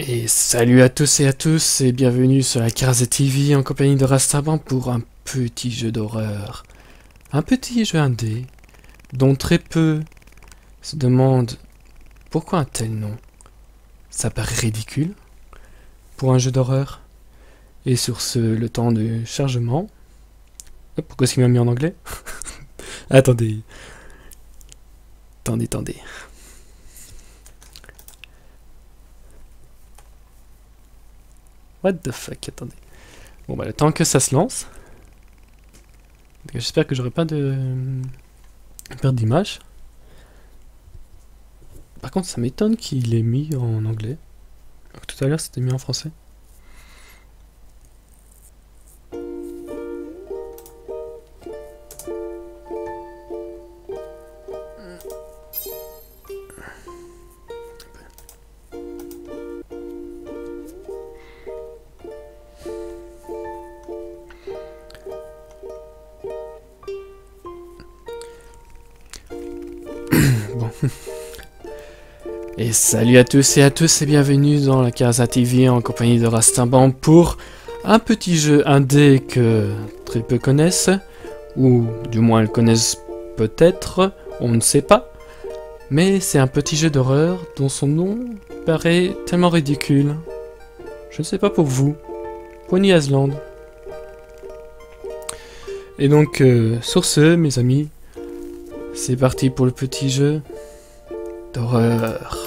Et salut à tous et bienvenue sur la Case TV en compagnie de Rastaban pour un petit jeu d'horreur. Un petit jeu indé dont très peu se demandent pourquoi un tel nom. Ça paraît ridicule pour un jeu d'horreur. Et sur ce, le temps de chargement... Pourquoi est-ce qu'il m'a mis en anglais? Attendez. Attendez. What the fuck, attendez. Bon bah le temps que ça se lance. J'espère que j'aurai pas de perte d'image. Par contre ça m'étonne qu'il ait mis en anglais. Alors que tout à l'heure c'était mis en français. Bon. Et salut à tous et bienvenue dans la Casa TV en compagnie de Rastimban pour un petit jeu indé que très peu connaissent, ou du moins le connaissent peut-être, on ne sait pas. Mais c'est un petit jeu d'horreur dont son nom paraît tellement ridicule. Je ne sais pas pour vous. Pony Island. Et donc, sur ce, mes amis, c'est parti pour le petit jeu d'horreur.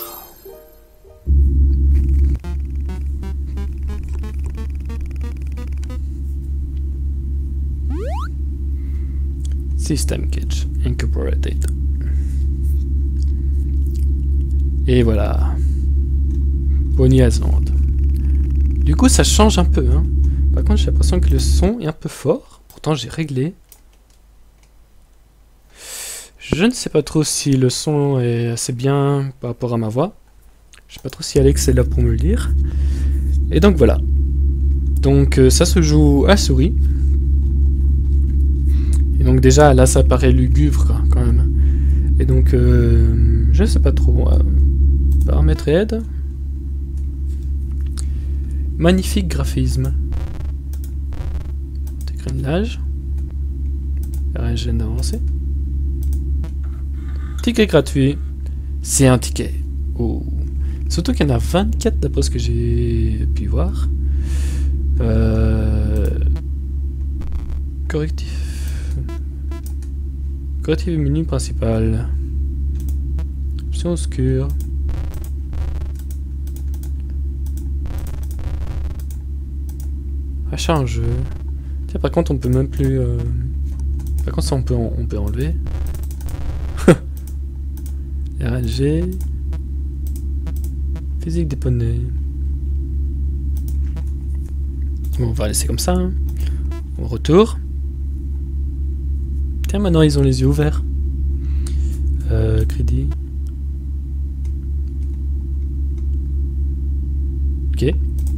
System Cage Incorporated. Et voilà. Pony Island. Du coup, ça change un peu. Hein. Par contre, j'ai l'impression que le son est un peu fort. Pourtant, j'ai réglé. Je ne sais pas trop si le son est assez bien par rapport à ma voix. Je sais pas trop si Alex est là pour me le dire. Et donc voilà. Donc ça se joue à souris. Et donc déjà là ça paraît lugubre quand même. Et donc je sais pas trop. Paramètres et aide. Magnifique graphisme. Décrinage. RNG d'avancée. Ticket gratuit. C'est un ticket. Oh. Surtout qu'il y en a 24 d'après ce que j'ai pu voir. Correctif. Correctif menu principal. Option obscure. Achat un jeu. Tiens, par contre, on peut même plus. Par contre, ça, on peut enlever. RNG. Physique des poneys. Bon, on va laisser comme ça. Hein. On retourne. Tiens, maintenant ils ont les yeux ouverts. Crédit. Ok.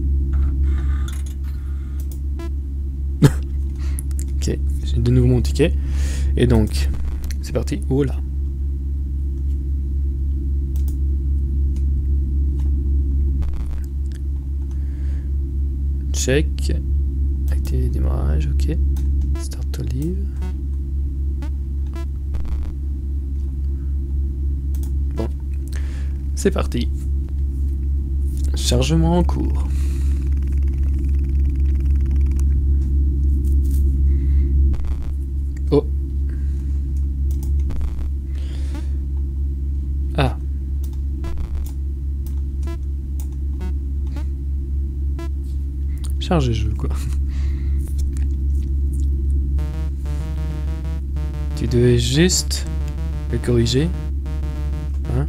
Ok, j'ai de nouveau mon ticket. Et donc, c'est parti. Oh là. Check. Activer le démarrage, ok. Start to leave. Bon. C'est parti. Chargement en cours. Oh. Ah. Charger jeu quoi. Tu devais juste le corriger. Hein?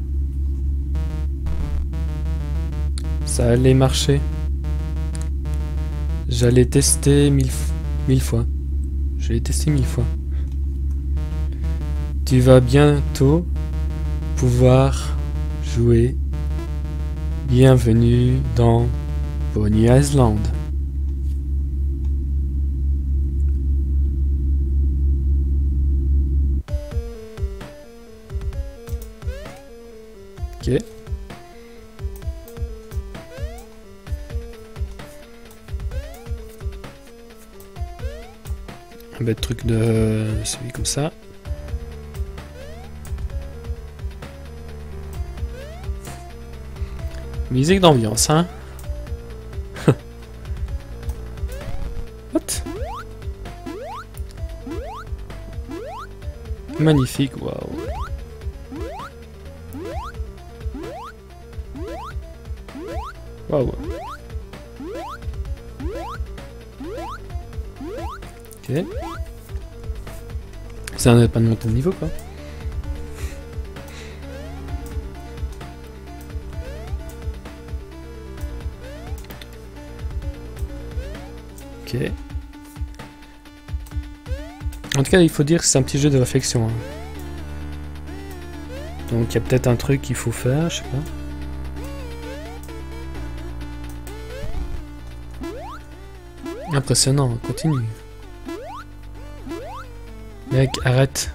Ça allait marcher. J'allais tester mille fois. Je l'ai testé 1000 fois. Tu vas bientôt pouvoir jouer. Bienvenue dans Pony Island. Ok. Un bête truc de celui comme ça. Musique d'ambiance, hein. What? Magnifique, waouh. Waouh. Ok. Ça n'a pas de montée de niveau, quoi. Ok. En tout cas, il faut dire que c'est un petit jeu de réflexion. Hein. Donc il y a peut-être un truc qu'il faut faire, je sais pas. Impressionnant, continue. Mec, arrête.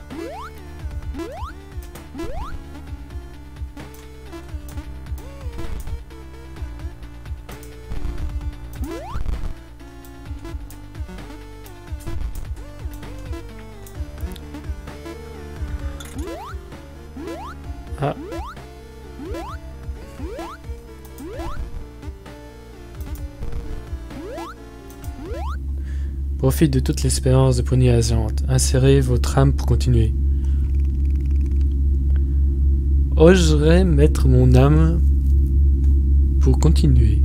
Ah. Profite de toute l'expérience de Pony Island. Insérez votre âme pour continuer. Oserais mettre mon âme pour continuer.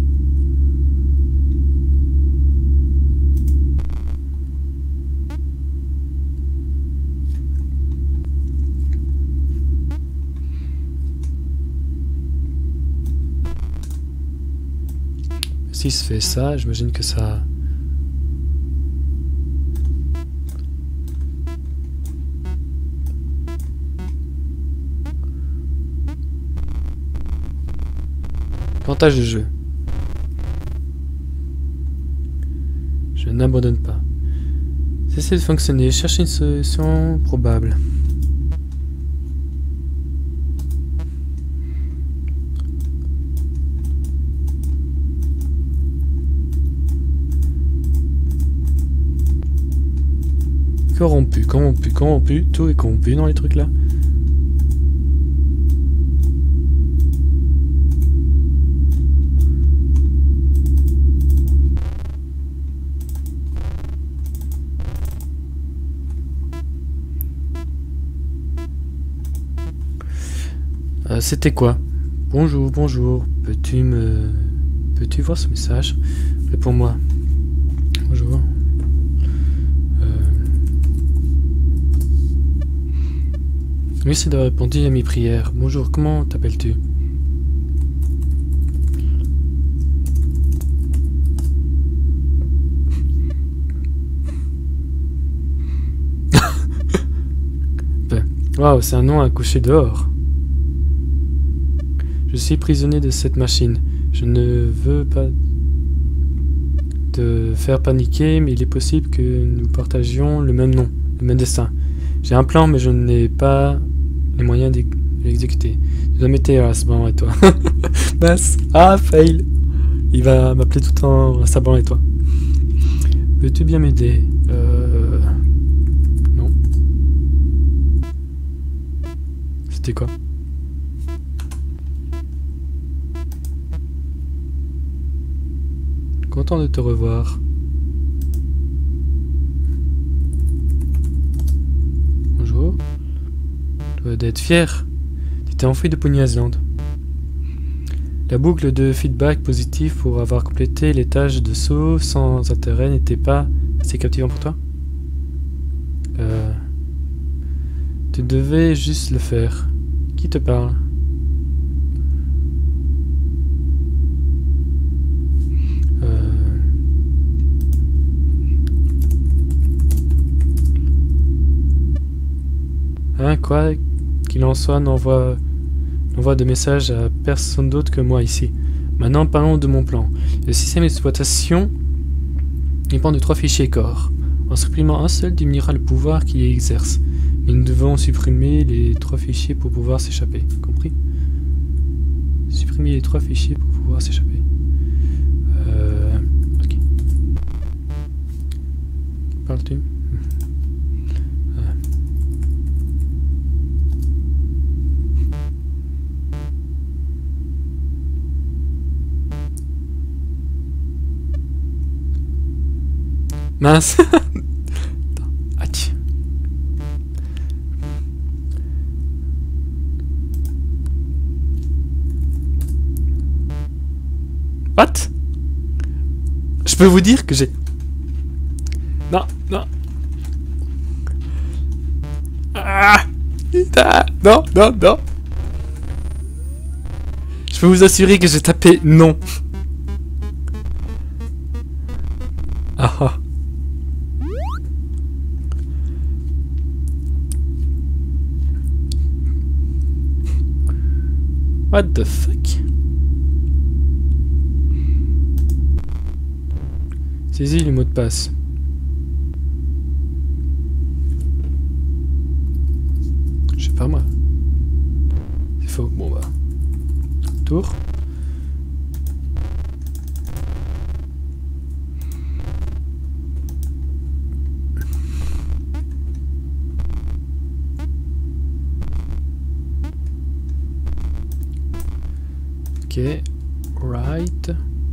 Si se fait ça, j'imagine que ça... Avantage de jeu. Je n'abandonne pas. Cessez de fonctionner. Cherchez une solution probable. Corrompu, corrompu, corrompu. Tout est corrompu dans les trucs là. C'était quoi? Bonjour, bonjour. Peux-tu voir ce message? Réponds-moi. Bonjour. Merci d'avoir répondu à mes prières. Bonjour, comment t'appelles-tu? Waouh, c'est un nom à coucher dehors. Je suis prisonnier de cette machine. Je ne veux pas te faire paniquer, mais il est possible que nous partagions le même nom, le même destin. J'ai un plan, mais je n'ai pas les moyens de l'exécuter. Tu dois mettre à Saban et toi. Basse. Ah, fail. Il va m'appeler tout le temps à Saban et toi. Veux-tu bien m'aider? Non. C'était quoi? Content de te revoir. Bonjour. Tu dois d'être fier. Tu t'es enfui de Pony Island. La boucle de feedback positif pour avoir complété les tâches de saut sans intérêt n'était pas assez captivant pour toi? Tu devais juste le faire. Qui te parle? Hein, quoi qu'il en soit, n'envoie de messages à personne d'autre que moi ici. Maintenant, parlons de mon plan. Le système d'exploitation dépend de 3 fichiers corps. En supprimant un seul, diminuera le pouvoir qu'il exerce. Mais nous devons supprimer les 3 fichiers pour pouvoir s'échapper. Compris? Supprimer les 3 fichiers pour pouvoir s'échapper. Ok. Parles-tu? Mince. Aïe. What? Je peux vous dire que j'ai... Non, non. Ah, non, non, non. Je peux vous assurer que j'ai tapé non. Ah ah. What the fuck? Saisis le mot de passe. Je sais pas moi. C'est faux. Bon bah. Tour. Ok. Right.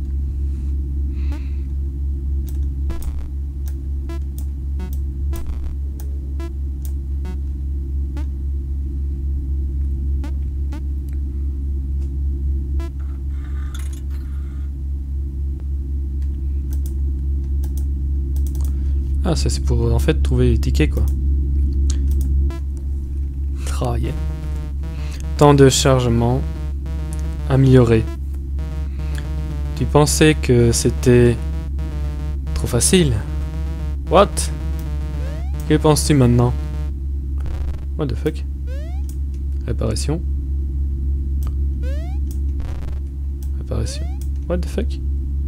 Ah, ça c'est pour en fait trouver les tickets quoi. Ah, yeah. Temps de chargement amélioré. Tu pensais que c'était trop facile? What? Que penses-tu maintenant? What the fuck? Réparation. Réparation. What the fuck?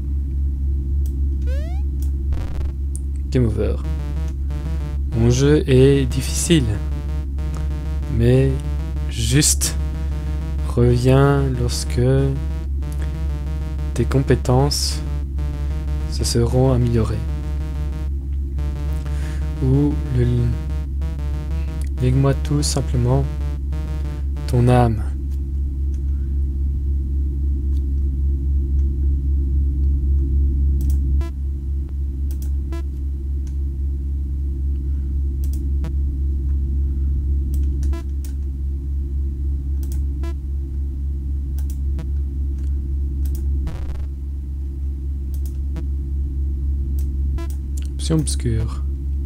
Game over. Mon jeu est difficile, mais juste reviens lorsque tes compétences se seront améliorées. Ou lègue-moi tout simplement ton âme. Obscure.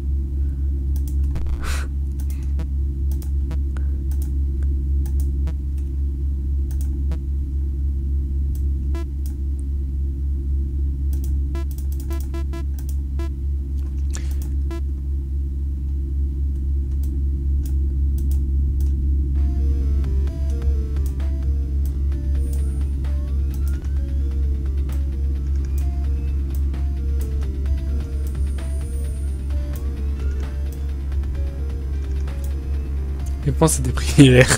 Réponse à des prières.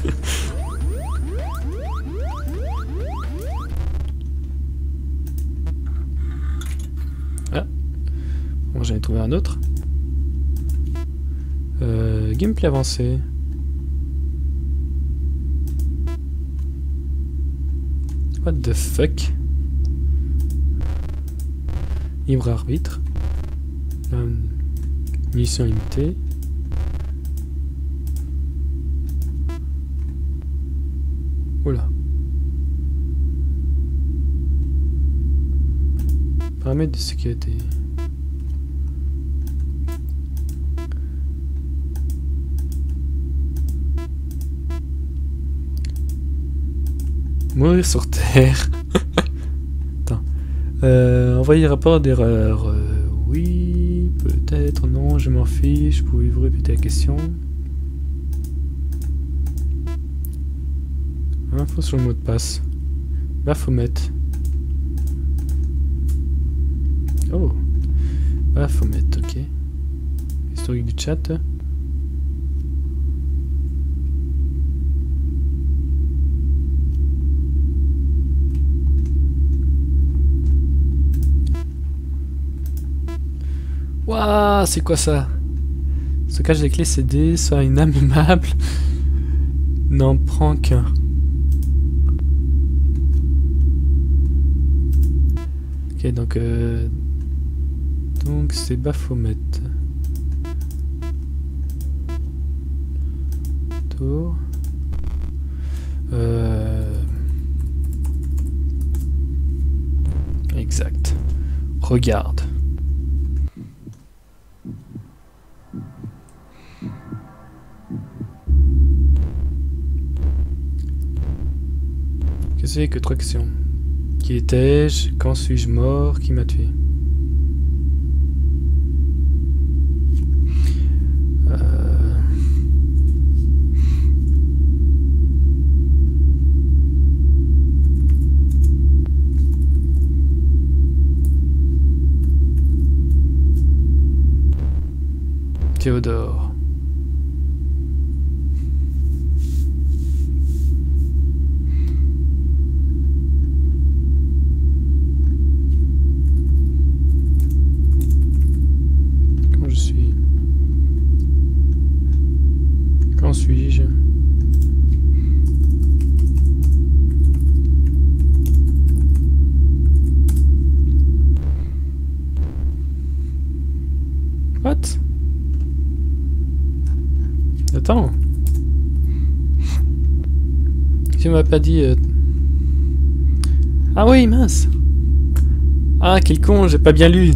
Ah. Bon, j'en ai trouvé un autre. Gameplay avancé. What the fuck? Libre arbitre. Mission limitée. Oula. Paramètres de sécurité. Mourir sur Terre. Attends. Envoyer rapport d'erreur. Oui, peut-être, non, je m'en fiche. Pouvez-vous répéter la question? Info sur le mot de passe. Baphomet. Oh. Baphomet, ok. Historique du chat. Waouh, c'est quoi ça? Stockage des clés CD, soit une âme aimable. N'en prend qu'un. Ok, donc Donc c'est Baphomet. Tour. Exact. Regarde. Qu'est-ce que c'est que 3 questions? Qui étais-je? Quand suis-je mort? Qui m'a tué? Théodore. Comment je suis? Quand suis-je? What? Attends. Tu m'as pas dit... Ah oui, mince. Ah, quel con, j'ai pas bien lu.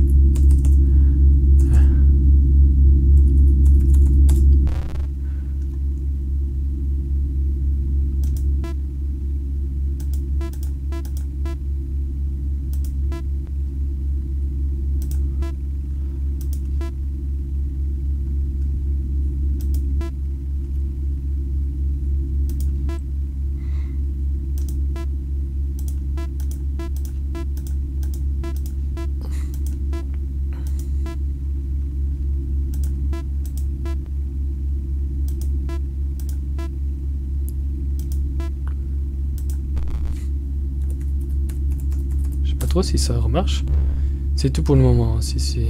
Trop si ça remarche. C'est tout pour le moment. Si.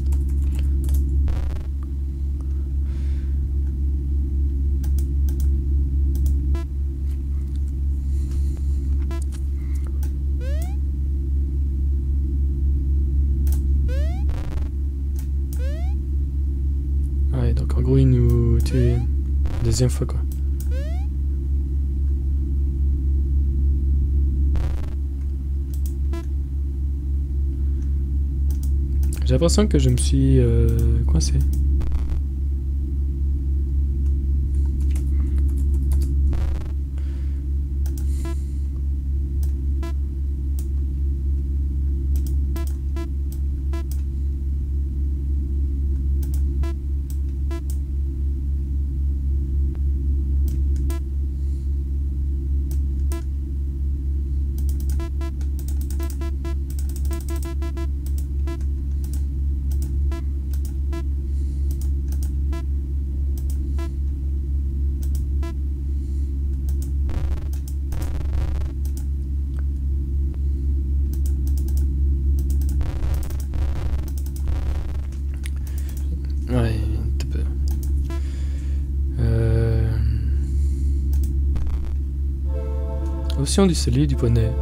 Ouais, donc en gros il nous tue deuxième fois quoi. J'ai l'impression que je me suis coincé. Ouais, un petit peu. Option du celui du poney.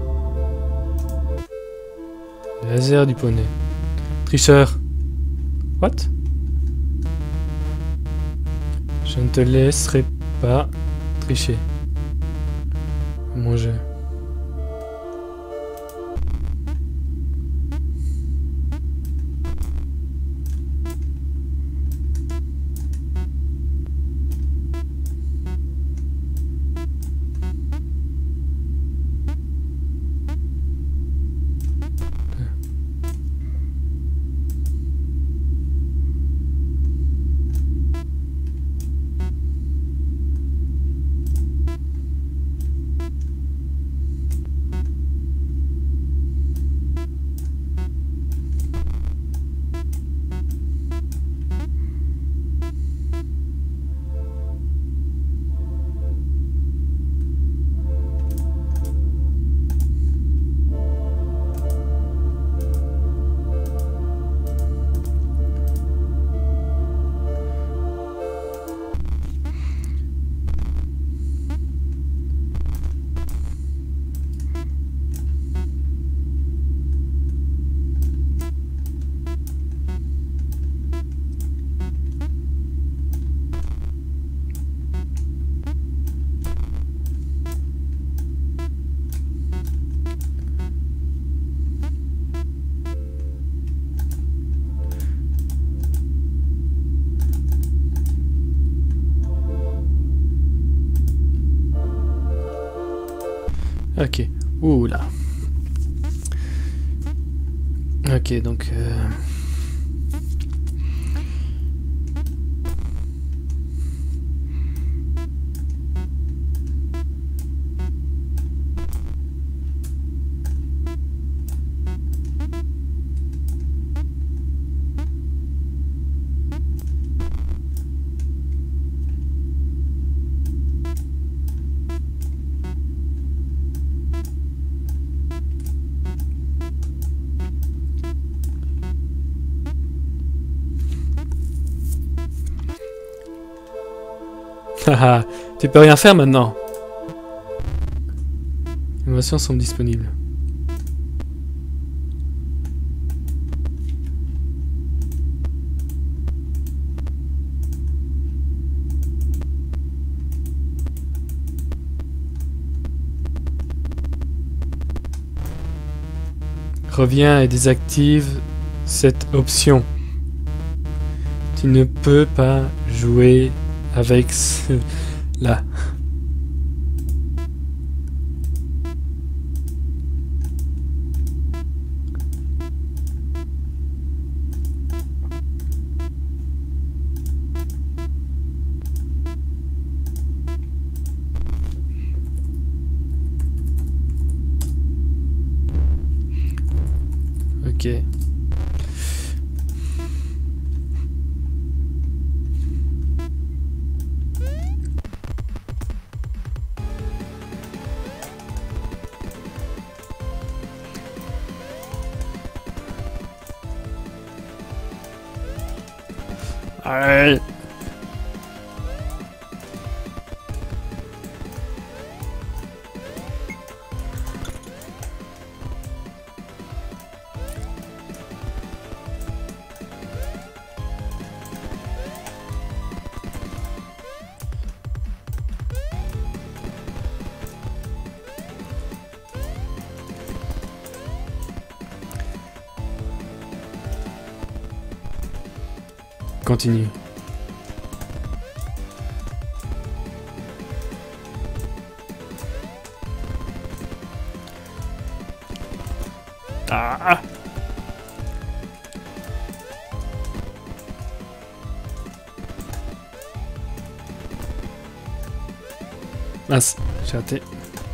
Laser du poney. Tricheur. What? Je ne te laisserai pas tricher. Mon jeu. Ok. Ouh là. Ok, donc... Haha, tu peux rien faire maintenant. Les émotions sont disponibles. Reviens et désactive cette option. Tu ne peux pas jouer avec cela. Ok. Allez. Continue. Ah. Mince, j'ai raté.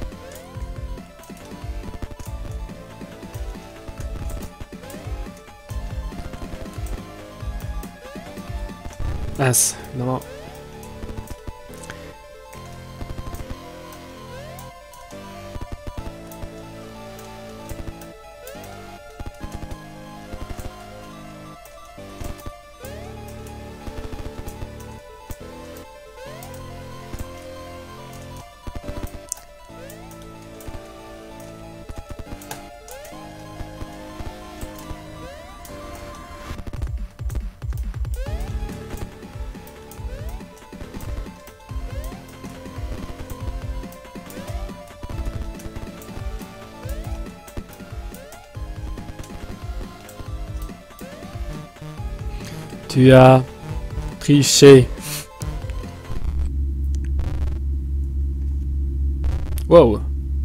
Mince, non. Tu as triché. Wow.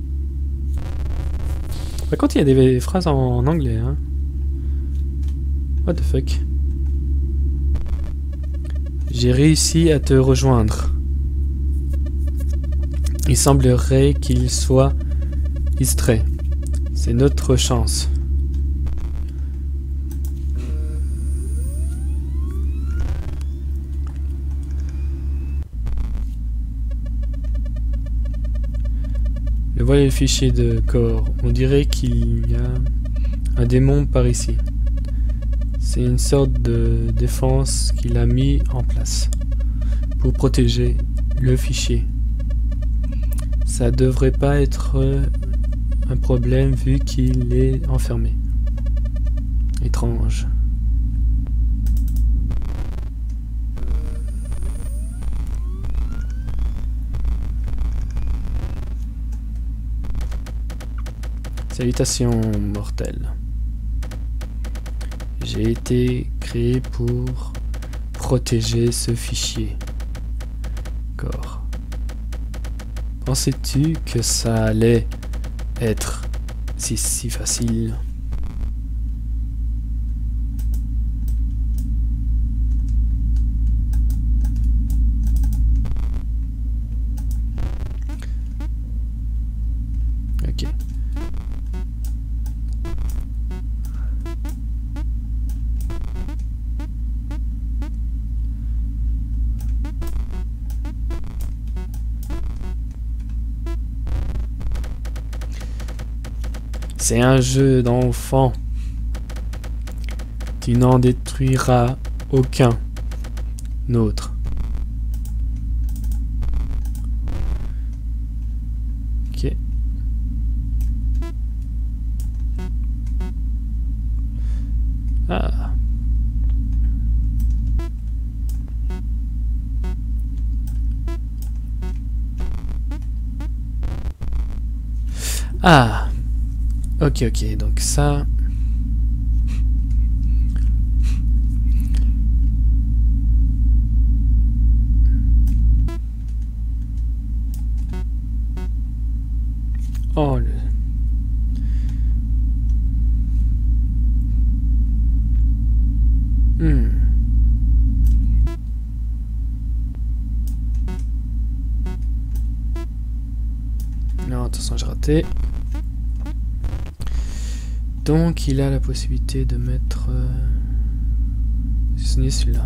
Par contre, il y a des phrases en anglais, hein. What the fuck. J'ai réussi à te rejoindre. Il semblerait qu'il soit distrait. C'est notre chance. Voilà le fichier de corps. On dirait qu'il y a un démon par ici. C'est une sorte de défense qu'il a mis en place pour protéger le fichier. Ça devrait pas être un problème vu qu'il est enfermé. Étrange. Salutations mortelles. J'ai été créé pour protéger ce fichier. Corps. Pensais-tu que ça allait être si facile. Ok. C'est un jeu d'enfant. Tu n'en détruiras aucun autre. Ok. Ah. Ah. Ok, ok, donc ça... Oh, le... Non, attention, j'ai raté. Donc, il a la possibilité de mettre... signer celui-là.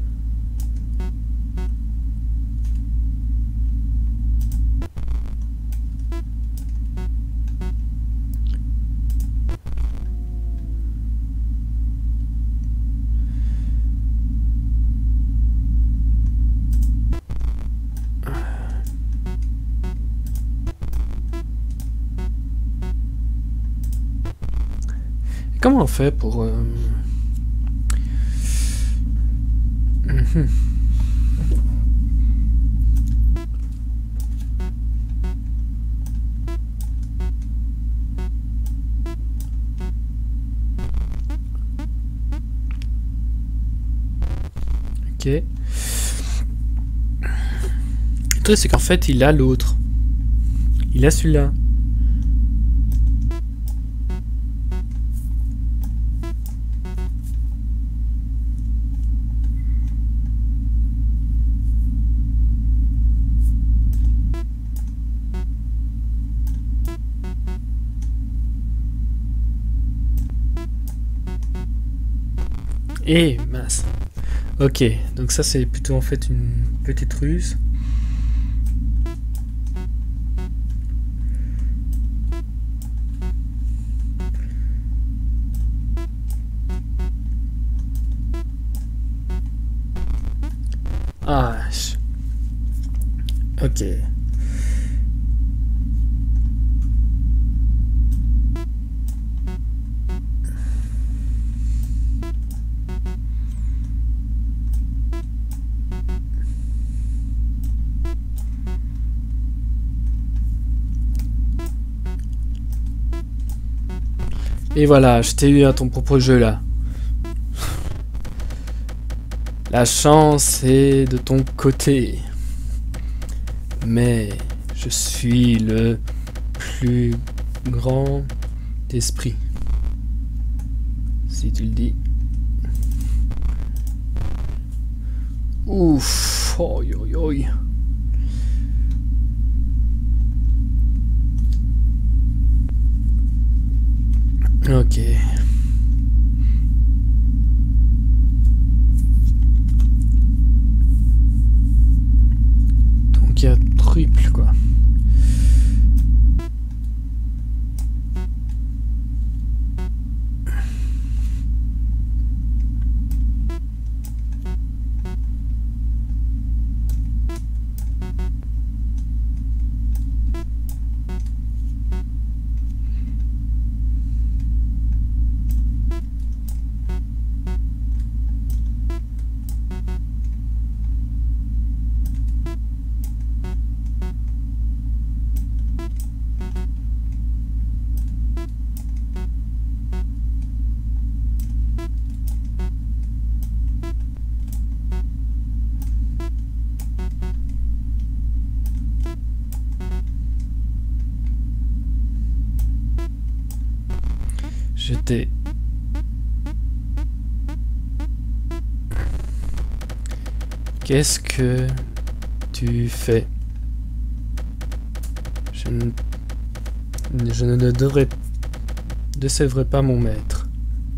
Comment on fait pour... Ok. Le truc, c'est qu'en fait, il a l'autre. Il a celui-là. Eh, mince. Ok, donc ça c'est plutôt en fait une petite ruse. Ah, ok. Et voilà, je t'ai eu à ton propre jeu là. La chance est de ton côté. Mais je suis le plus grand esprit. Si tu le dis. Ouf. Oi, oi, oi. Ok. Donc il y a triple quoi. Je t'ai... Qu'est-ce que tu fais? Je ne décevrai pas mon maître.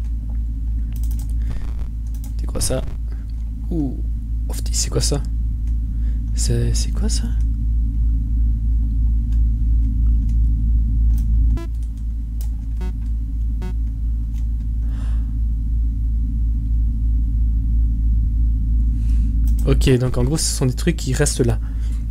C'est quoi ça? Ouh, c'est quoi ça? C'est quoi ça? Ok, donc en gros, ce sont des trucs qui restent là.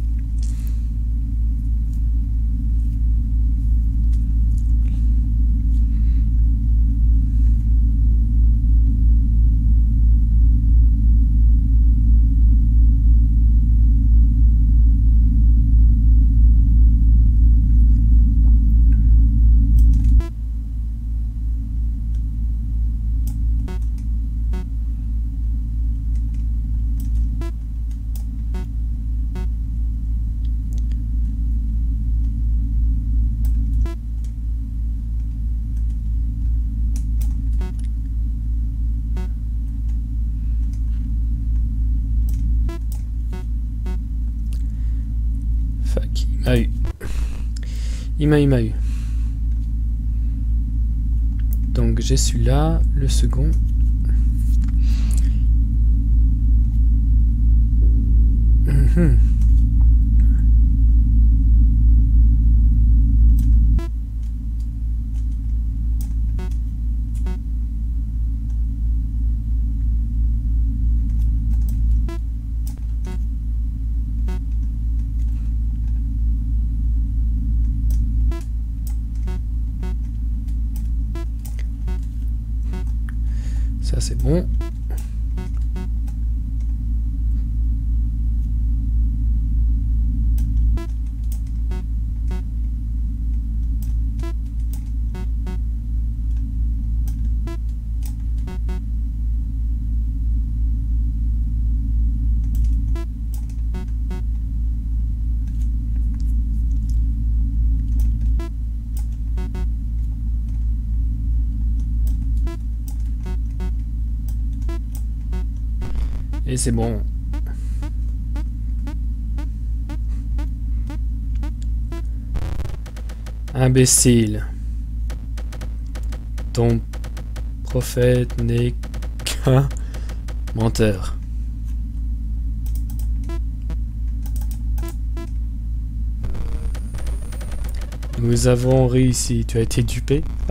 Il m'a eu. Donc j'ai celui-là, le second. Ça c'est bon. Et c'est bon. Imbécile. Ton prophète n'est qu'un menteur. Nous avons réussi. Tu as été dupé? What?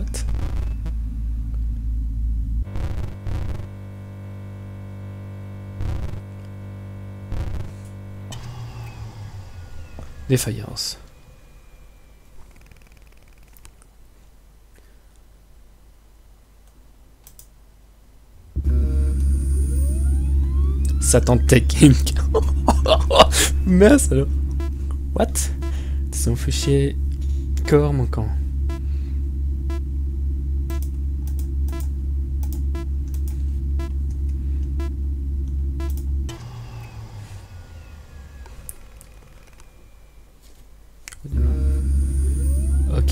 Défaillance. Satan Technique. Mince alors. What? C'est un fichier corps manquant. Ok.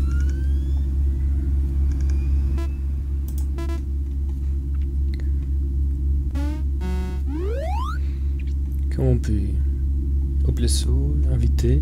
Comment on peut... Oblesso, invité.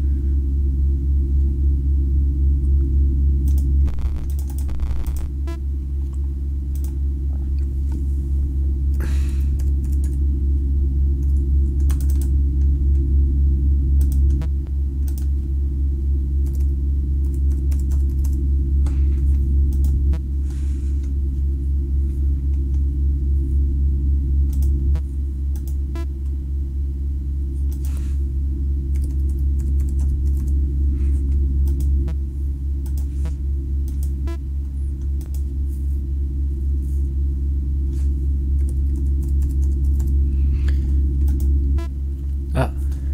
Ah.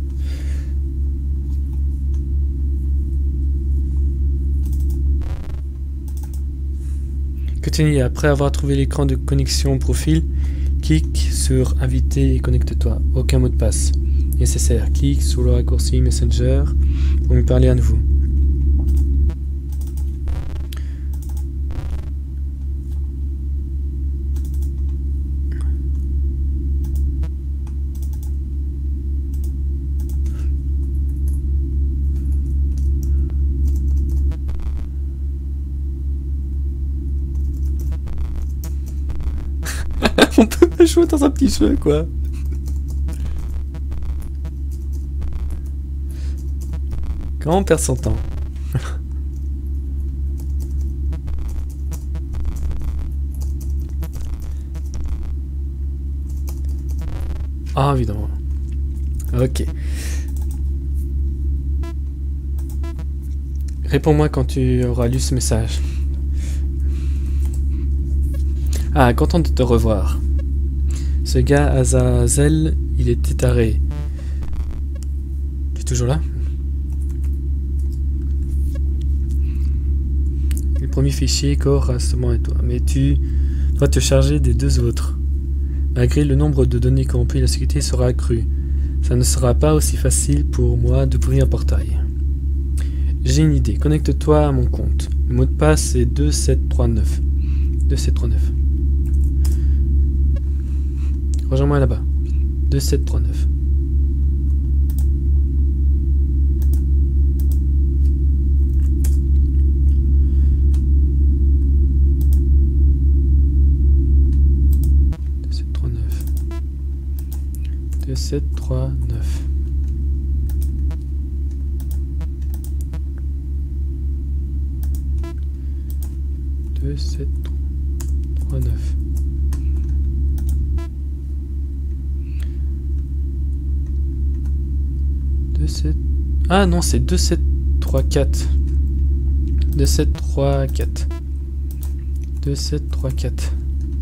Continue. Après avoir trouvé l'écran de connexion profil, clique sur inviter et connecte-toi. Aucun mot de passe nécessaire. Clique sur le raccourci Messenger pour me parler à nouveau. On peut pas jouer dans un petit jeu, quoi. Quand on perd son temps. Ah, évidemment. Ok. Réponds-moi quand tu auras lu ce message. Ah, content de te revoir. Ce gars, Azazel, il était taré. Tu es toujours là? Le premier fichier, corps, rassemblement et toi. Mais tu dois te charger des deux autres. Malgré le nombre de données corrompues, la sécurité sera accrue. Ça ne sera pas aussi facile pour moi d'ouvrir un portail. J'ai une idée. Connecte-toi à mon compte. Le mot de passe est 2739. 2739. Rejoins-moi là-bas. 2739. De 739. De 739. Ah non, c'est 2734. 2734. 2734.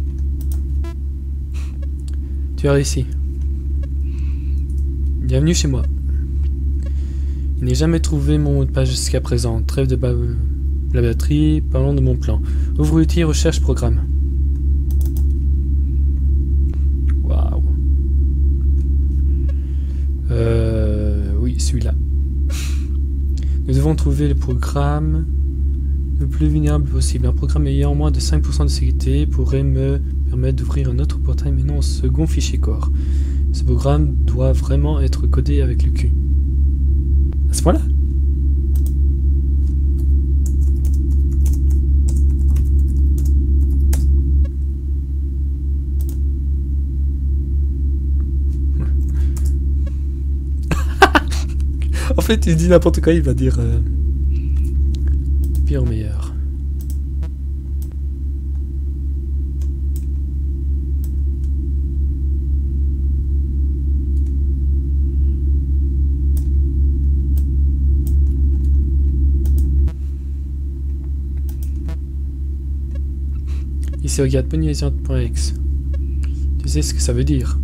Tu as réussi. Bienvenue chez moi. Il n'est jamais trouvé mon mot de passe jusqu'à présent. Trêve de blablaterie, parlons de mon plan. Ouvre outil, recherche, programme. Waouh. Oui, celui-là. Nous devons trouver le programme le plus vulnérable possible. Un programme ayant moins de 5% de sécurité pourrait me permettre d'ouvrir un autre portail, mais non un second fichier corps. Ce programme doit vraiment être codé avec le cul. À ce point-là? En fait, il dit n'importe quoi, il va dire du pire au meilleur. Ici, regarde ponyagent.exe. Tu sais ce que ça veut dire?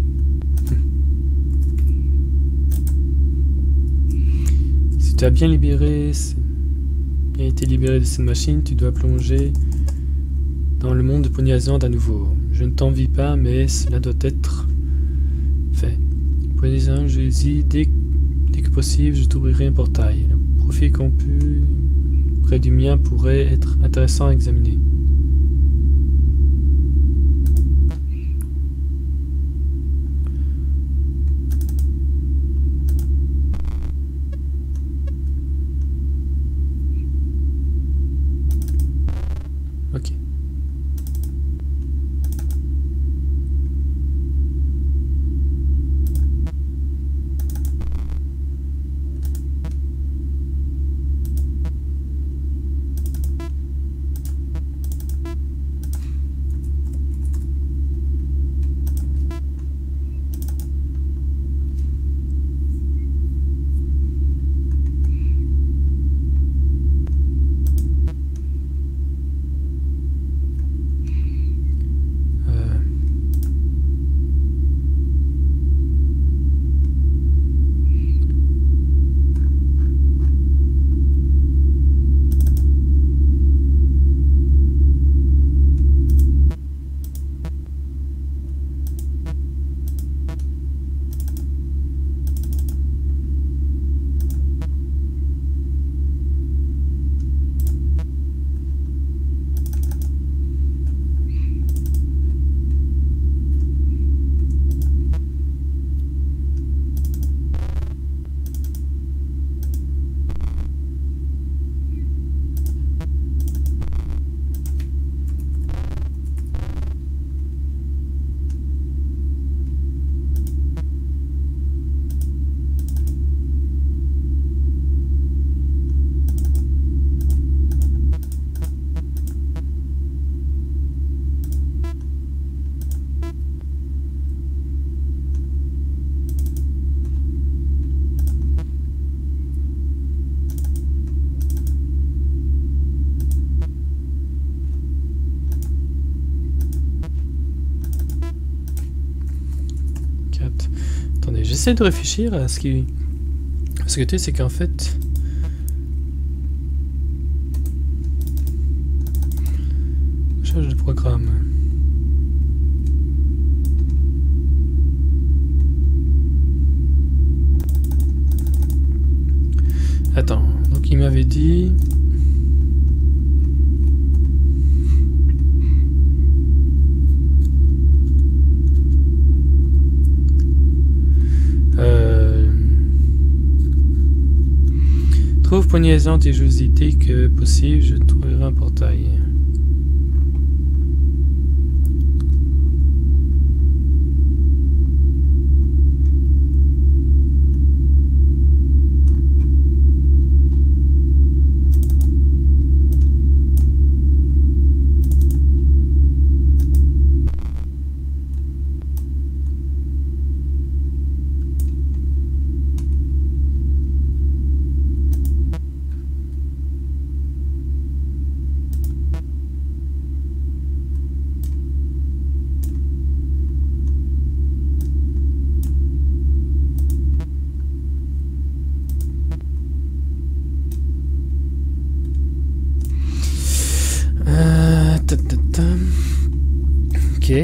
Si tu as bien été libéré de cette machine, tu dois plonger dans le monde de Pony Island à nouveau. Je ne t'envie pas, mais cela doit être fait. Pony Island, je dis, dès que possible, je t'ouvrirai un portail. Le profil corrompu près du mien pourrait être intéressant à examiner. Ok. j'essaie de réfléchir à ce qui... Ce que tu sais, c'est qu'en fait... Charge de programme. Attends, donc il m'avait dit... Trouve poignardante et dès que possible, je trouverai un portail. Ok.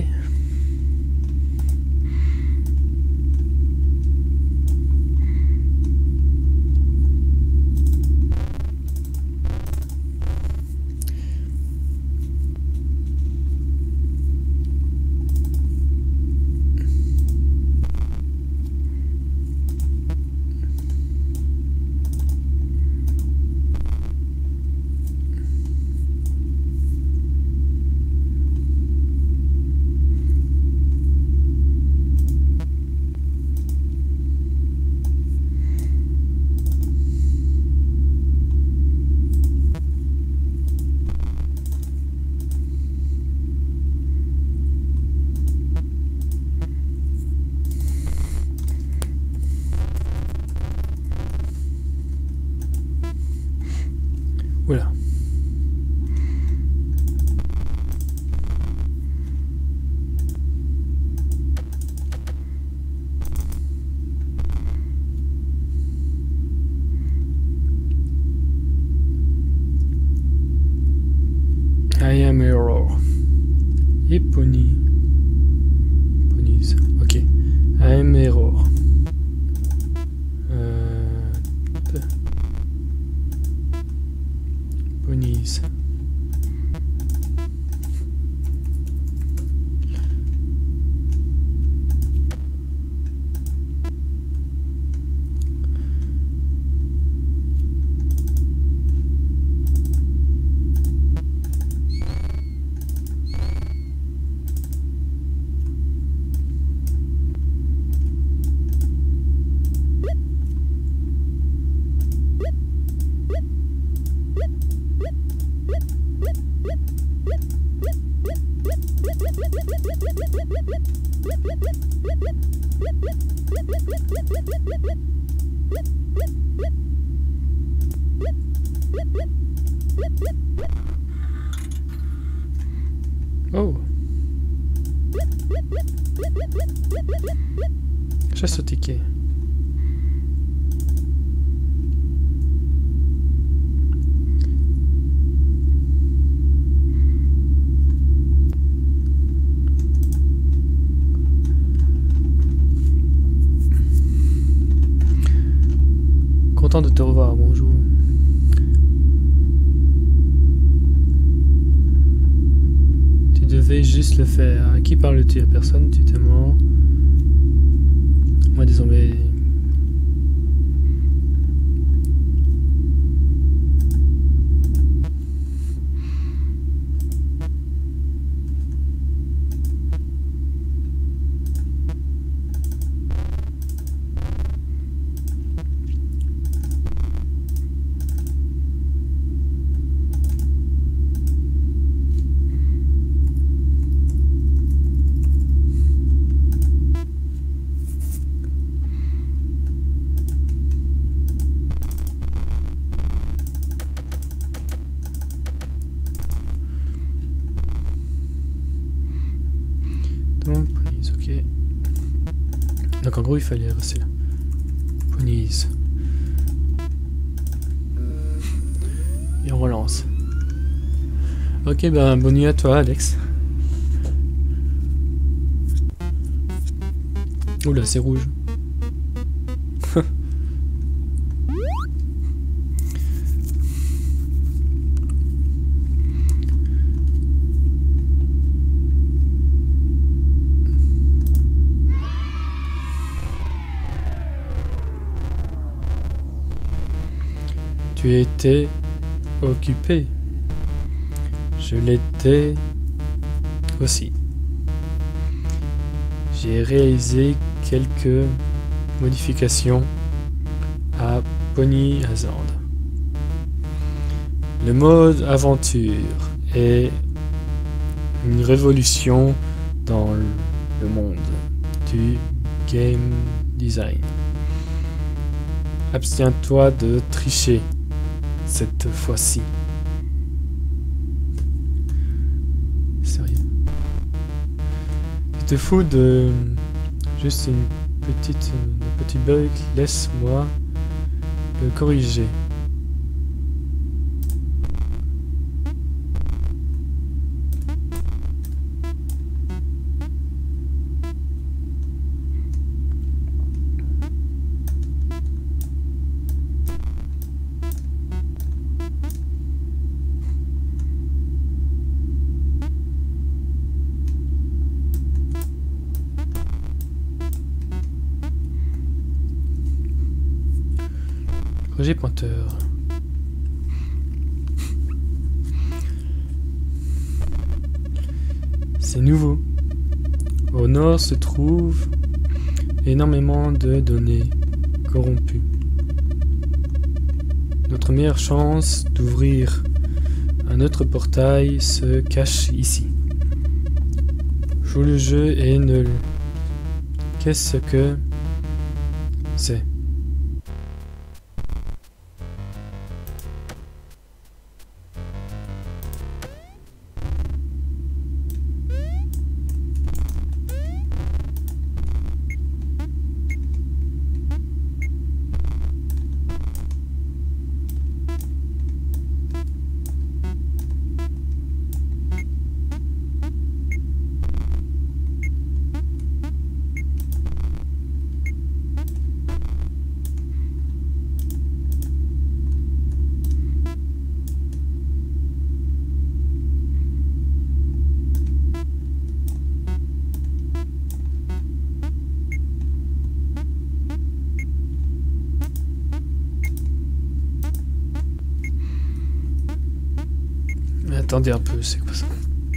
Voilà. I am error. Et pony. Ponies. Ok. I am error. Ponies. Oh. Chasse au ticket. Content de te revoir, bonjour. Tu devais juste le faire. À qui parles-tu? À personne, tu te mens. Moi désormais... kangourou, il fallait rester là. Ponies. Et on relance. Ok, ben bonne nuit à toi, Alex. Oula, c'est rouge. Tu étais occupé. Je l'étais aussi. J'ai réalisé quelques modifications à Pony Hazard. Le mode aventure est une révolution dans le monde du game design. Abstiens-toi de tricher cette fois-ci. Sérieux. Tu te fous de juste un petit bug, laisse-moi le corriger. Projet pointeur. C'est nouveau. Au nord se trouve énormément de données corrompues. Notre meilleure chance d'ouvrir un autre portail se cache ici. Joue le jeu et ne... Qu'est-ce que c'est? Attendez un peu, c'est quoi ça?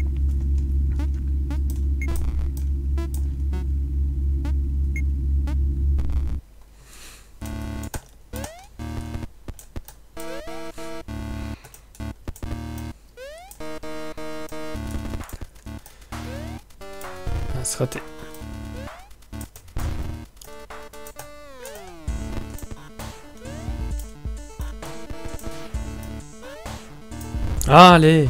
Ah, c'est raté. Ah, allez!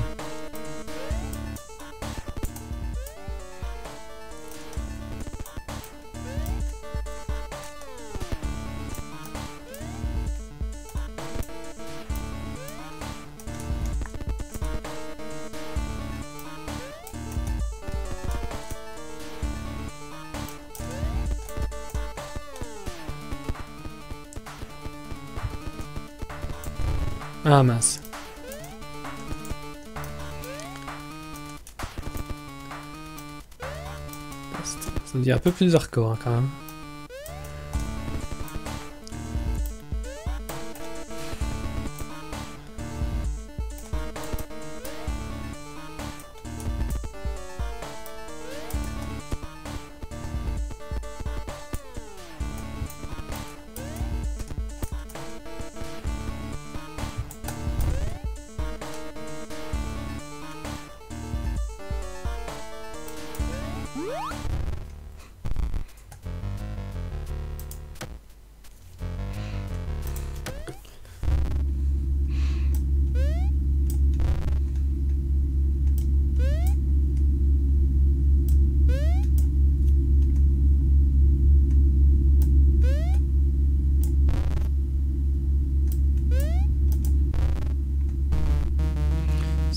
Ah mince. Ça me dit un peu plus hardcore hein, quand même.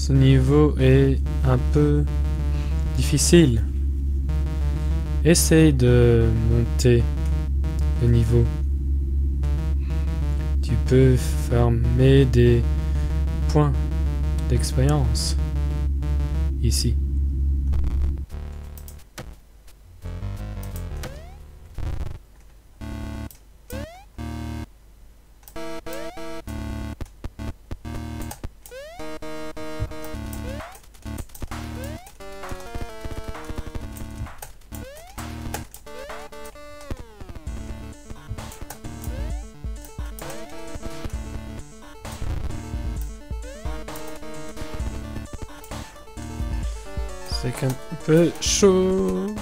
Ce niveau est un peu difficile. Essaye de monter le niveau. Tu peux farmer des points d'expérience ici. C'est un peu chaud.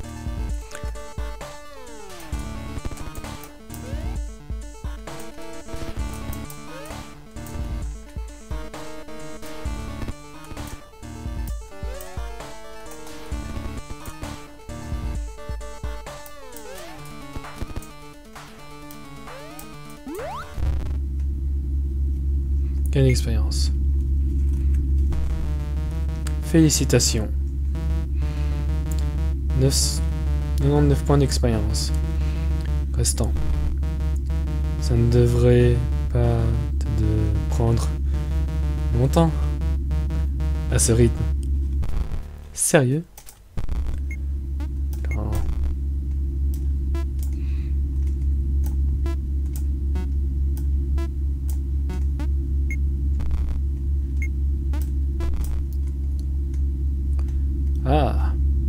Quelle expérience. Félicitations. 99 points d'expérience. Restant. Ça ne devrait pas te prendre longtemps à ce rythme. Sérieux? Non. Ah.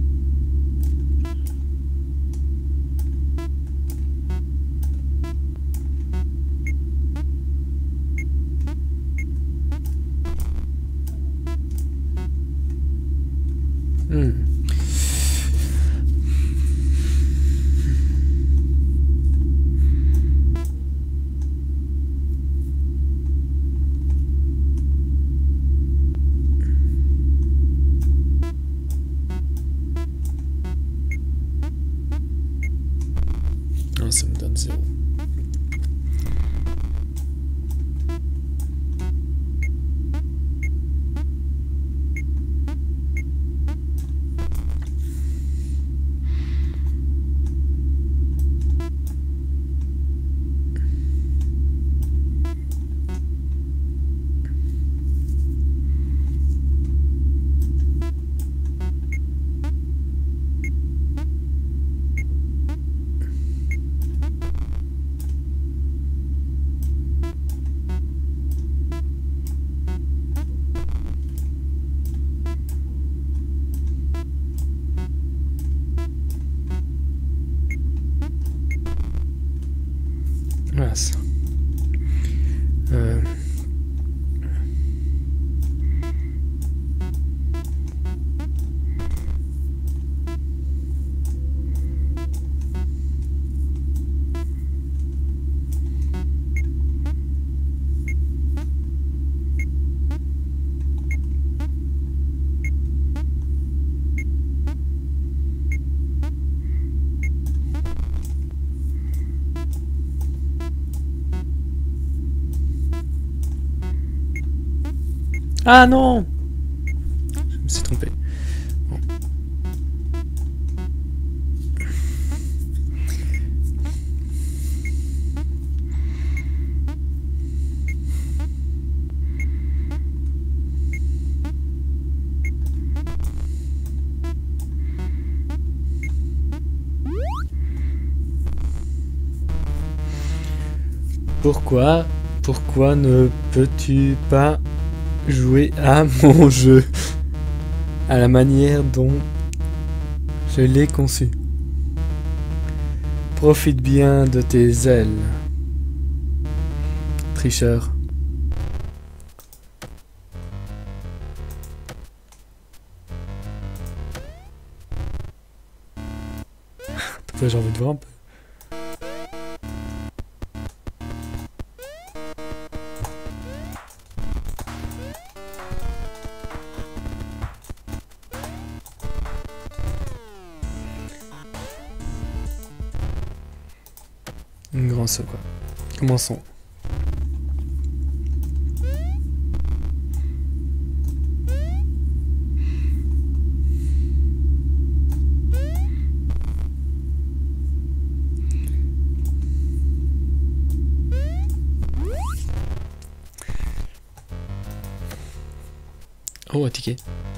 Ça me donne 0. Mince. Ah non! Je me suis trompé. Bon. Pourquoi ne peux-tu pas jouer à mon jeu à la manière dont je l'ai conçu? Profite bien de tes ailes, tricheur. J'ai envie de voir un peu. Un grand saut quoi. Commençons. Oh, un ticket.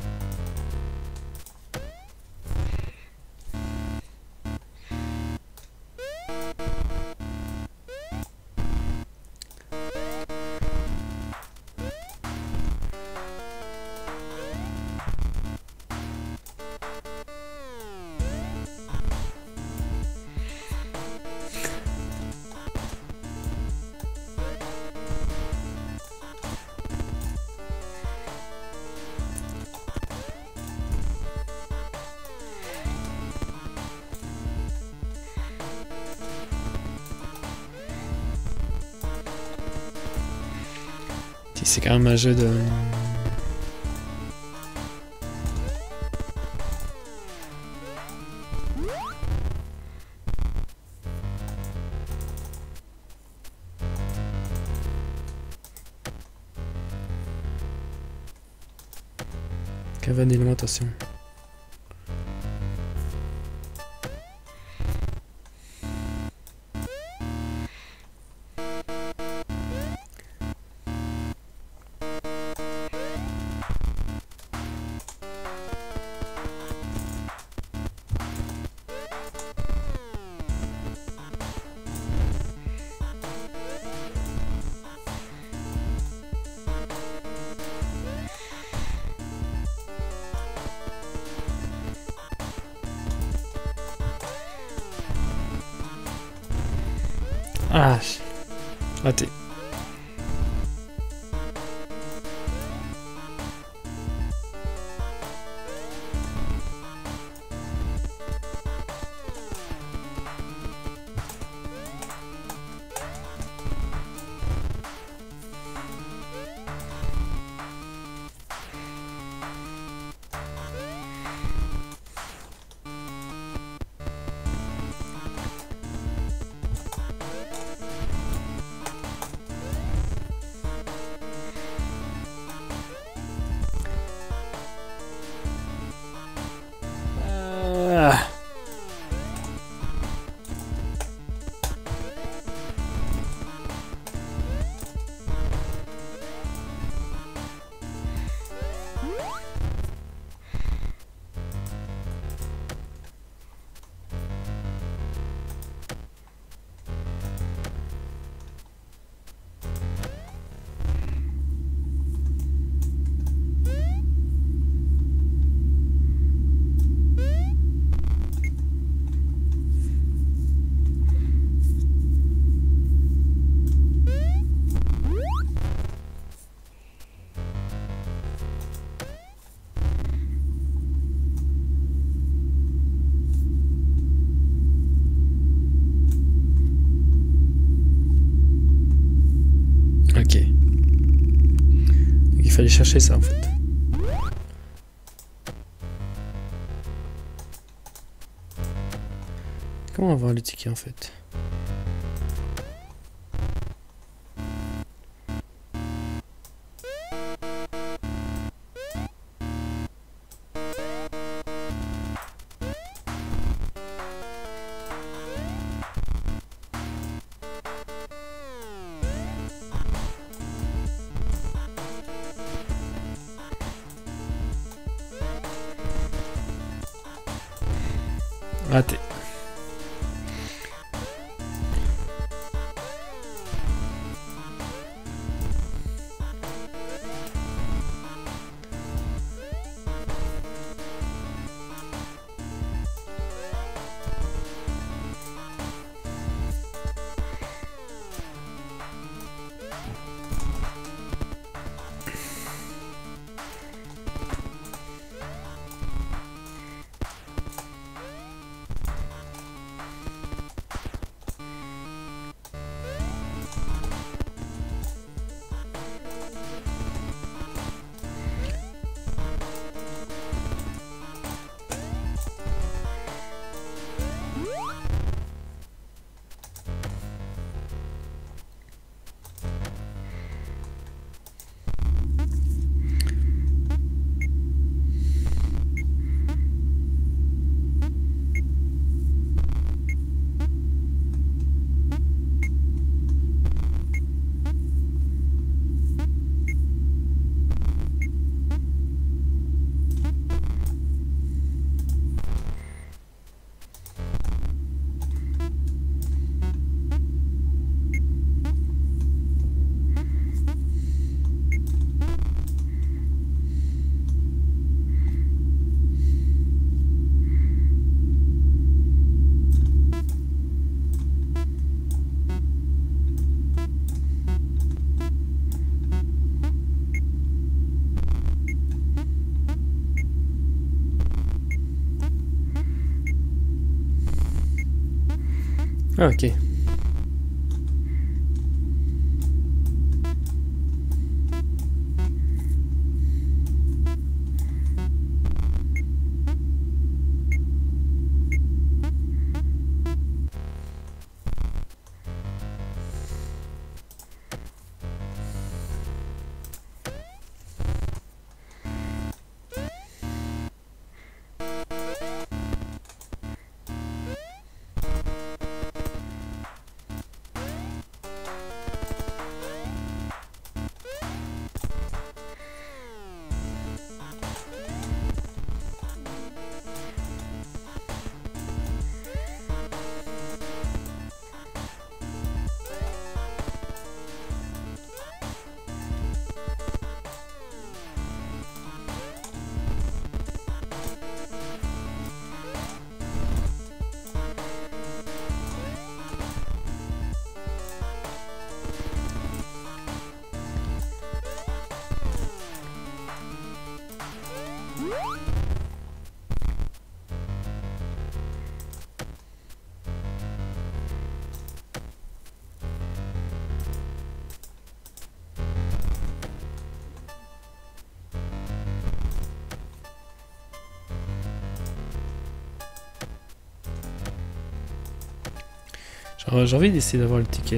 C'est quand même un jeu de... Caverne d'alimentation. Ah, raté. Ok. Donc, il fallait chercher ça en fait. Comment avoir le ticket en fait? Raté. Ah, ok. J'ai envie d'essayer d'avoir le ticket.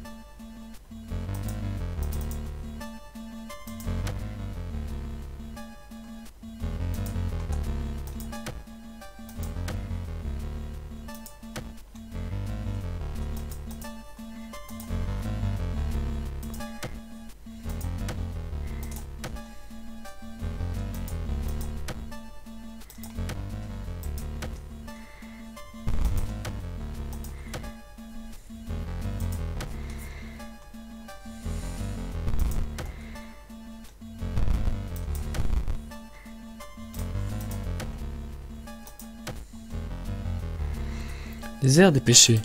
Les airs des péchés.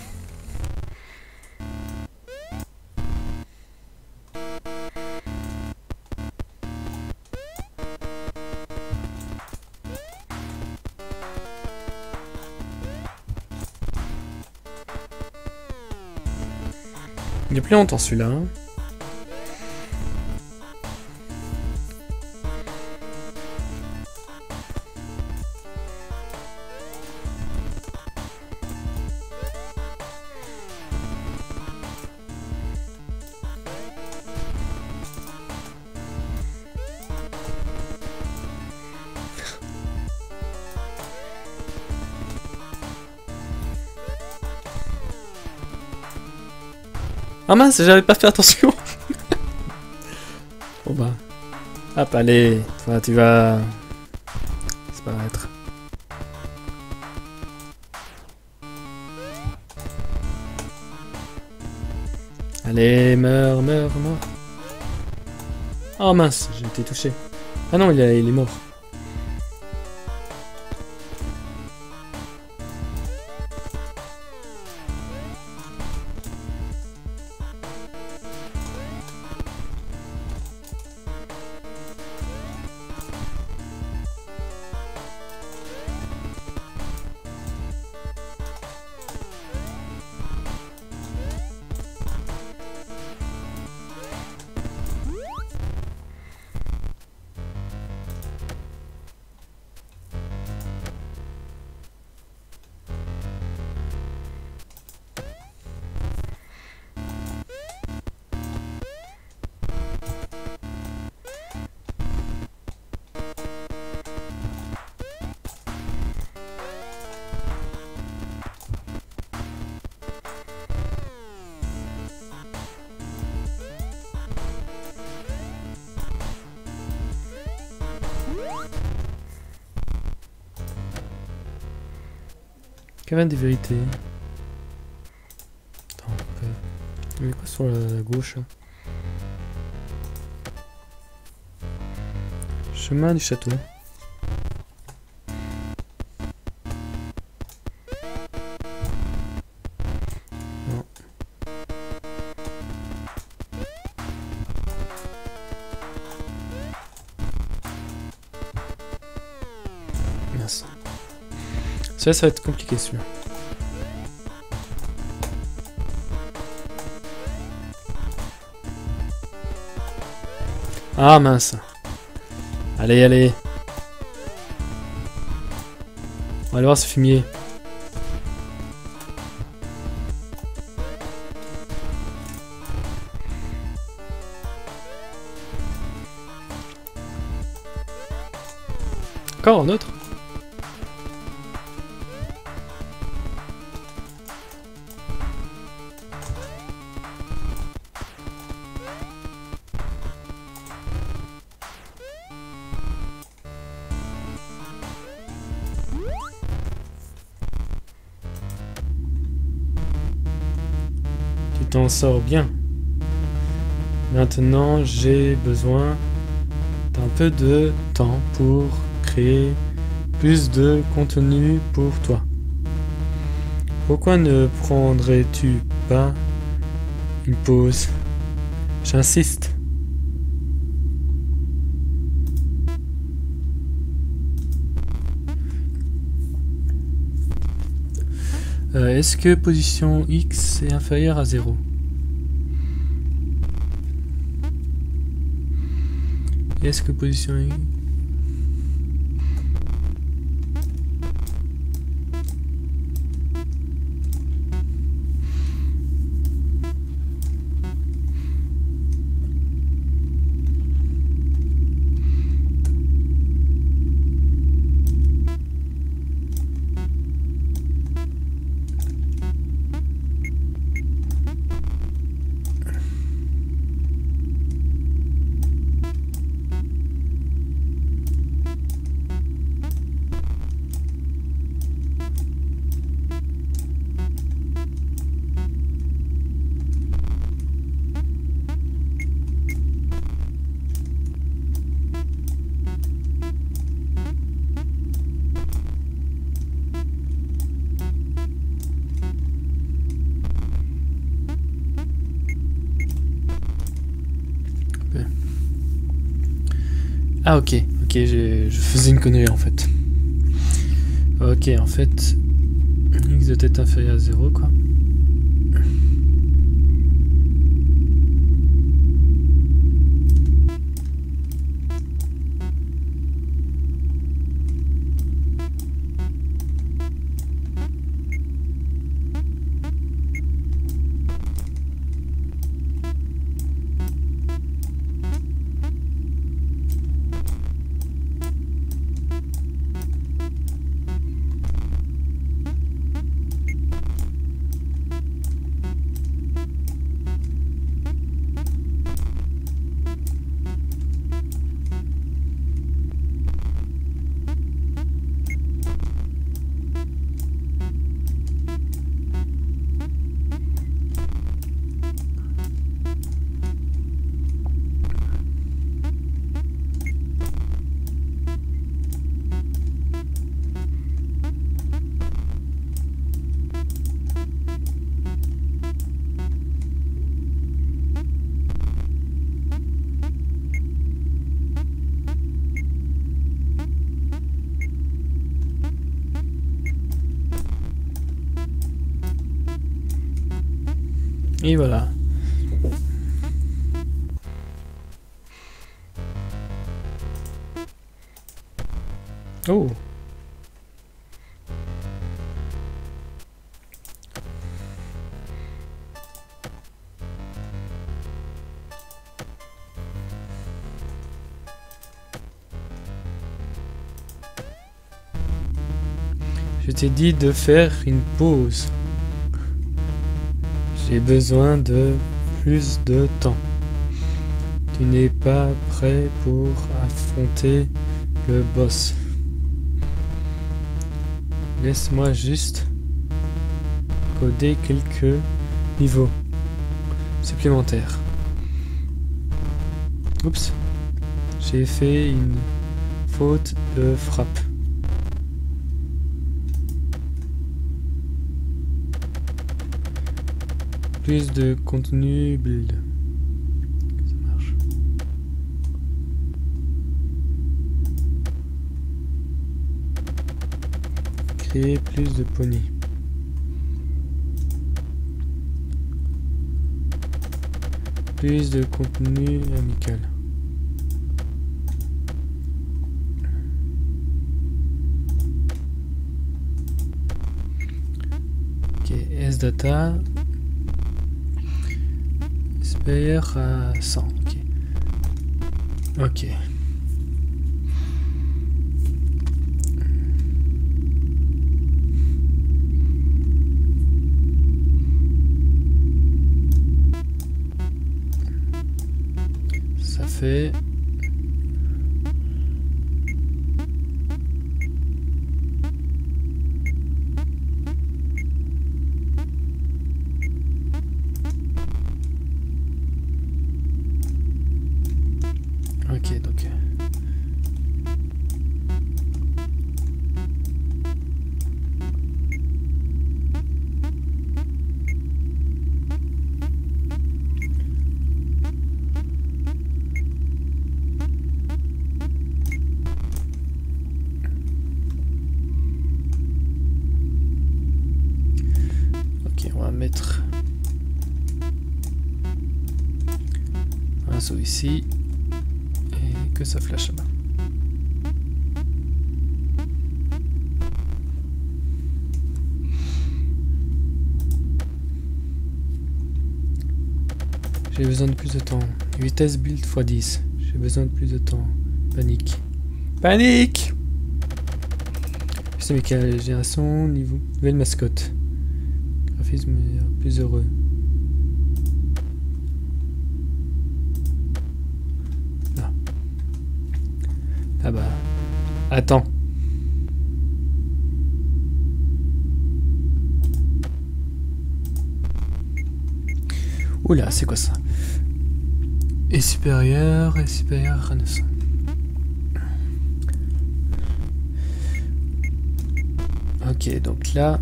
Il y a plus longtemps celui-là. Hein. Ah mince, j'avais pas fait attention. Bon bah. Hop, allez. Toi, tu vas disparaître. Allez, meurs, meurs, meurs. Oh mince, j'ai été touché. Ah non, il est mort. Caverne des vérités. Attends, il y a quoi sur la gauche? Chemin du château. Non. Mince. Ça va être compliqué celui-là. Ah mince. Allez, allez. On va aller voir ce fumier. Encore un autre. Tu t'en sors bien. Maintenant, j'ai besoin d'un peu de temps pour créer plus de contenu pour toi. Pourquoi ne prendrais-tu pas une pause? J'insiste. Est-ce que position X est inférieure à 0? Est-ce que position Y... Ah ok, je faisais une connerie en fait. Ok, en fait, X doit être inférieur à 0 quoi. Et voilà. Oh. Je t'ai dit de faire une pause. J'ai besoin de plus de temps. Tu n'es pas prêt pour affronter le boss. Laisse-moi juste coder quelques niveaux supplémentaires. Oups, j'ai fait une faute de frappe. Plus de contenu build. Ça marche. Créer plus de poneys. Plus de contenu amical. source data. Supérieur à 100. Ok. Ok. Ça fait... Ok, donc... Ok, on va mettre un saut ici et que ça flash là-bas. J'ai besoin de plus de temps. Vitesse build x 10. J'ai besoin de plus de temps. Panique. Panique! Système mécanique, génération, niveau. Nouvelle mascotte. Graphisme plus heureux. Là. Ah bah. Attends. Oula, c'est quoi ça? Et supérieur à 900. Ok, donc là...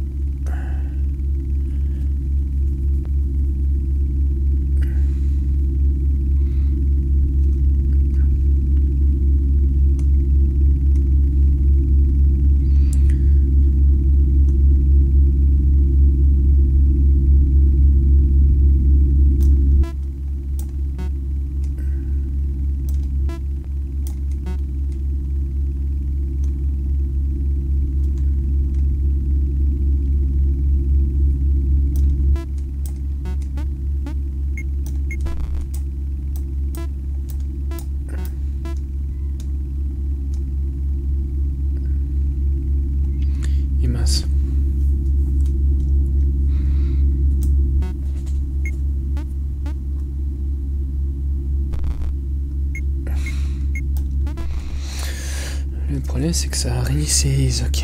mince. Le problème c'est que ça réinitialise, ok.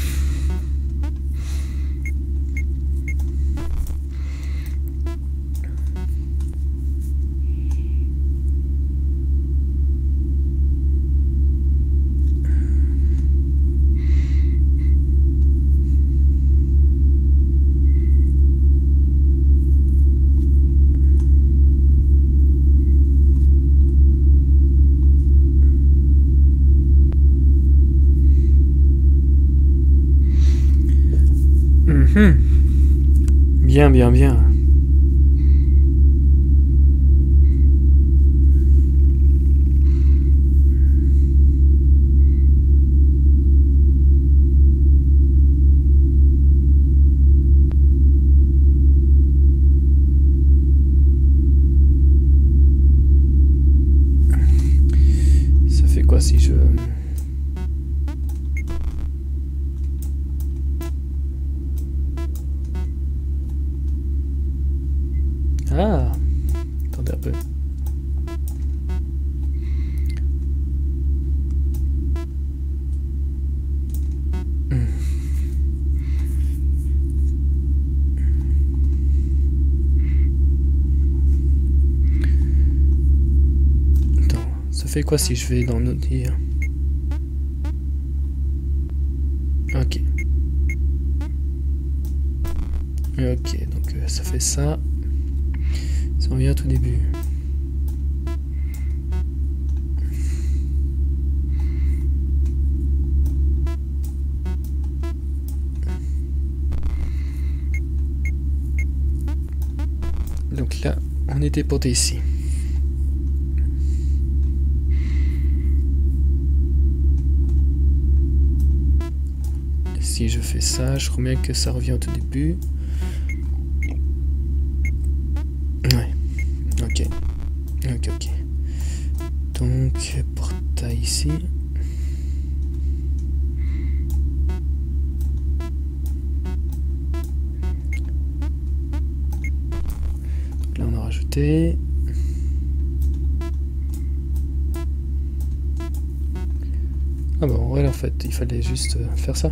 Bien, bien, bien. Ça fait quoi si je... Ah, attendez un peu. Attends, ça fait quoi si je vais dans nos dires? Ok. Ok, donc ça fait ça. Ça revient tout début. Donc là, on était porté ici. Et si je fais ça, je remets que ça revient au tout début. Ok, ok. Donc, portail ici. Donc là, on a rajouté. Ah bon, ouais, en fait, il fallait juste faire ça.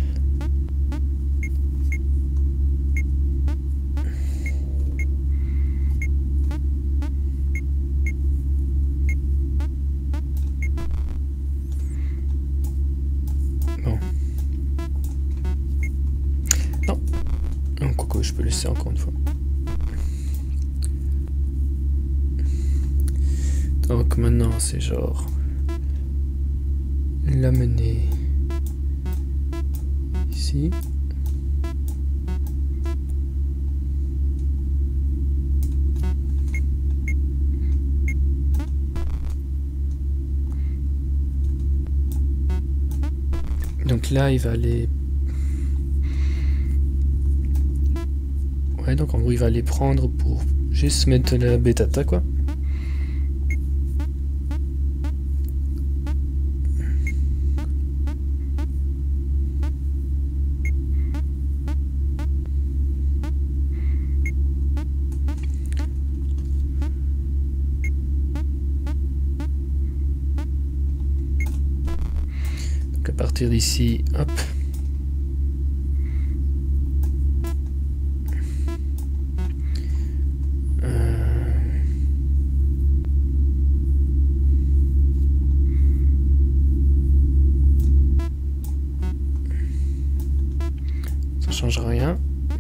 Bon. Non. Non, Coco, je peux laisser encore une fois. Donc maintenant, c'est genre... l'amener ici. Donc là, il va aller... Ouais, donc en gros, il va aller prendre pour juste mettre la bêta, quoi. Donc à partir d'ici, hop. Ça change rien.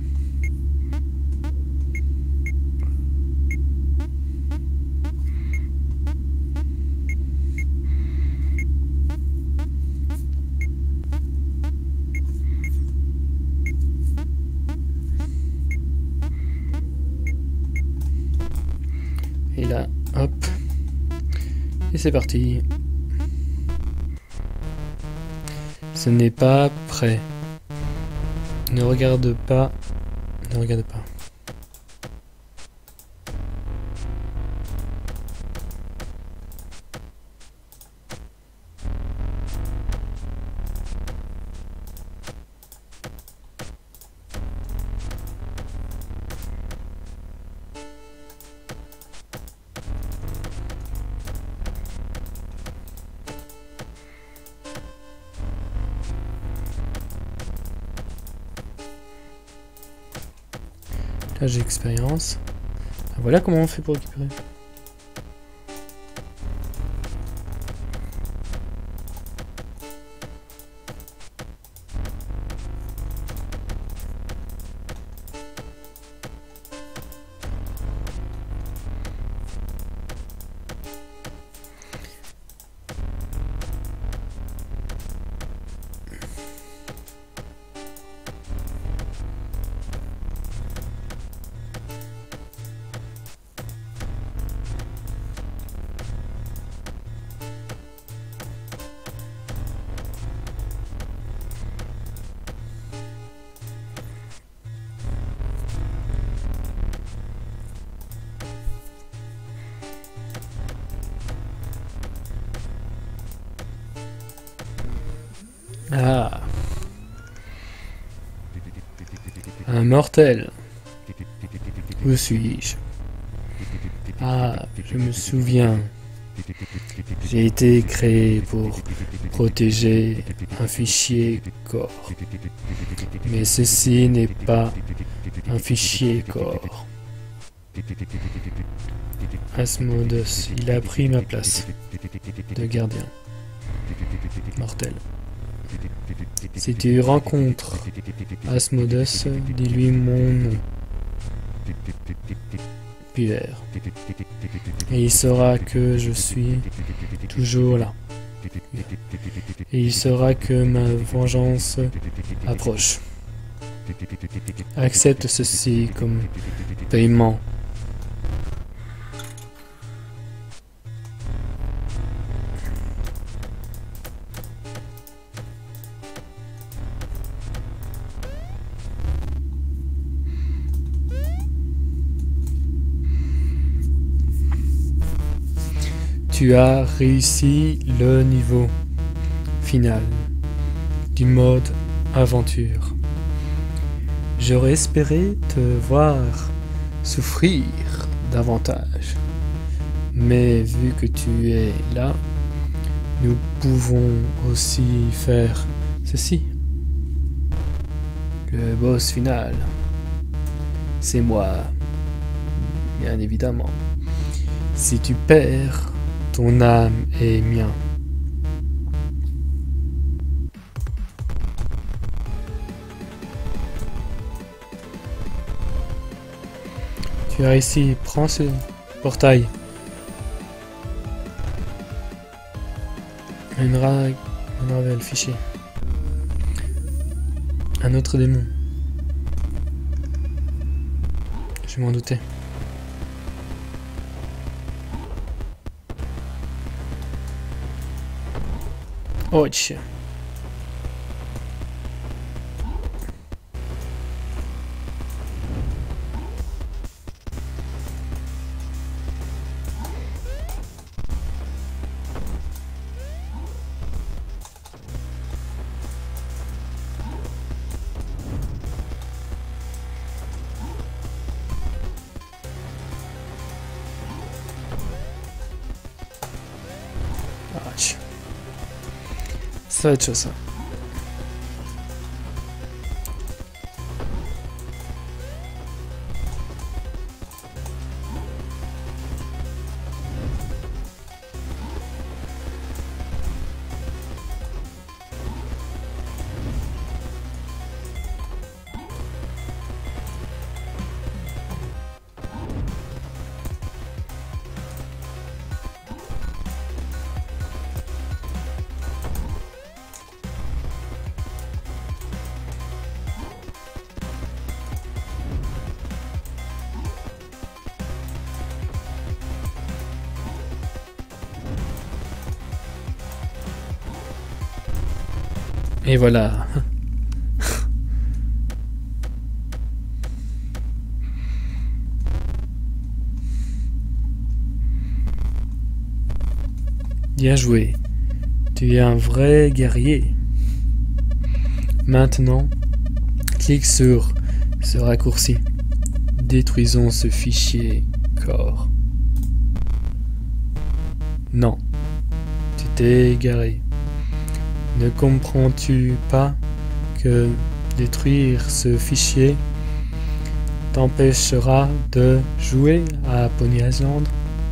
Et là, hop. Et c'est parti. Ce n'est pas prêt. Ne regarde pas. Ne regarde pas. Là j'ai expérience. Ah, voilà comment on fait pour récupérer. Ah. Un mortel. Où suis-je? Ah, je me souviens. J'ai été créé pour protéger un fichier corps. Mais ceci n'est pas un fichier corps. Asmodeus, il a pris ma place de gardien. Mortel. Si tu rencontres Asmodeus, dis-lui mon nom. Pierre. Et il saura que je suis toujours là. Et il saura que ma vengeance approche. Accepte ceci comme paiement. Tu as réussi le niveau final du mode aventure. J'aurais espéré te voir souffrir davantage. Mais vu que tu es là, nous pouvons aussi faire ceci. Le boss final, c'est moi, bien évidemment. Si tu perds, ton âme est mien. Tu as ici, prends ce portail. Une ravel fichier. Un autre démon. Je m'en doutais. Oh, tch. Ça va être chaud ça. Et voilà. Bien joué. Tu es un vrai guerrier. Maintenant, clique sur ce raccourci. Détruisons ce fichier corps. Non. Tu t'es égaré. Ne comprends-tu pas que détruire ce fichier t'empêchera de jouer à Pony Island?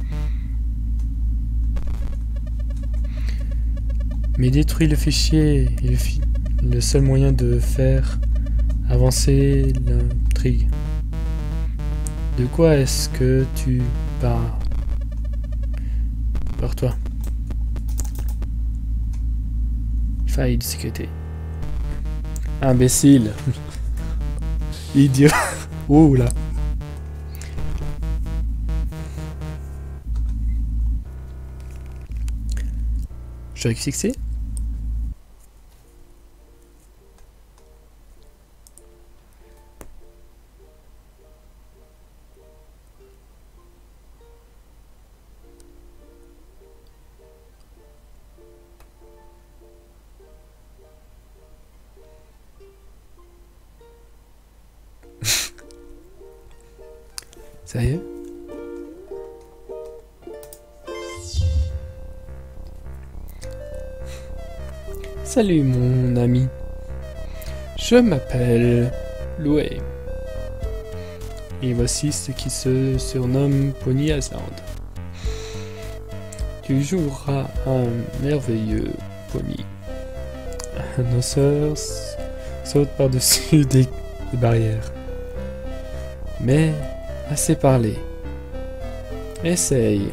Mais détruire le fichier est le seul moyen de faire avancer l'intrigue. De quoi est-ce que tu parles? Par toi. Faille de sécurité. Imbécile. Idiot. Oh là. Je vais fixer. Sérieux? Salut mon ami. Je m'appelle Loué. Et voici ce qui se surnomme Pony Island. Tu joueras un merveilleux pony. Nos sœurs sautent par-dessus des barrières. Mais assez parlé. Essayons.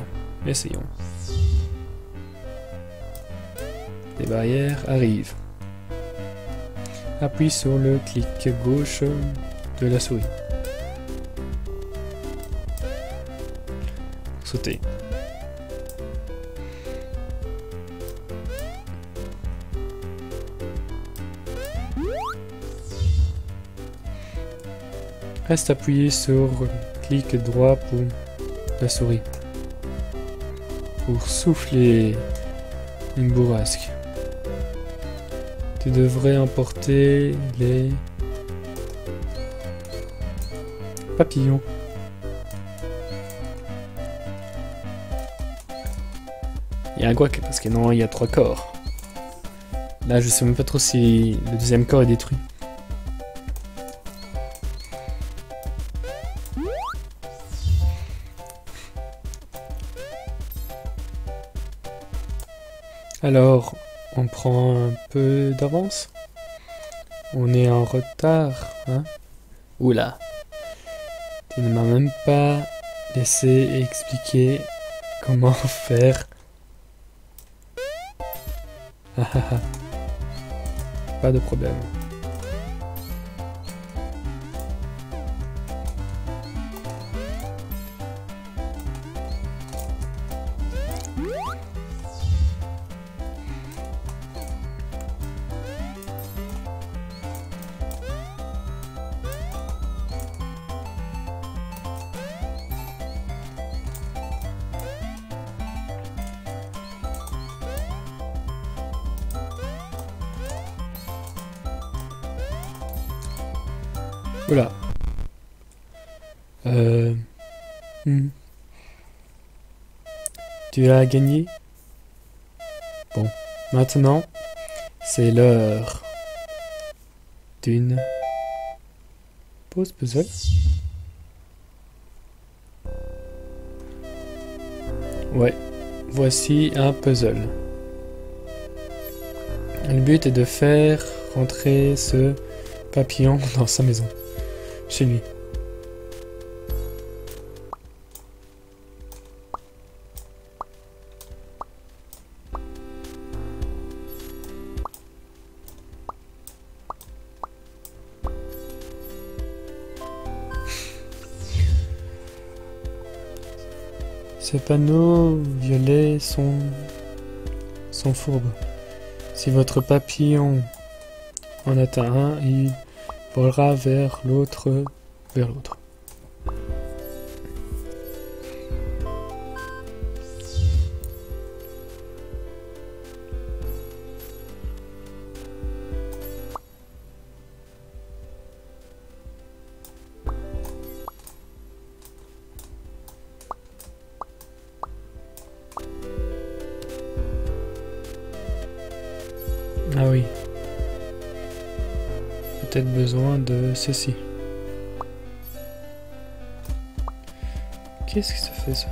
Les barrières arrivent. Appuie sur le clic gauche de la souris. Sauter. Reste appuyé sur clic droit pour la souris. pour souffler une bourrasque. Tu devrais emporter les papillons. Il y a un quack parce que non, il y a 3 corps. Là, je sais même pas trop si le deuxième corps est détruit. Alors, on prend un peu d'avance. On est en retard, hein? Oula. Tu ne m'as même pas laissé expliquer comment faire. Pas de problème. Oula. Tu as gagné? Bon, maintenant, c'est l'heure d'une pause puzzle. Ouais, voici un puzzle. Le but est de faire rentrer ce papillon dans sa maison. Chez lui. Ces panneaux violets sont fourbes. Si votre papillon en atteint un, il volera vers l'autre. Ah oui. Peut-être besoin de ceci. Qu'est-ce que ça fait ça?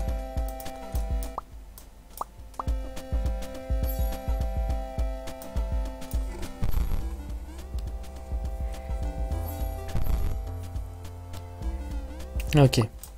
Ok.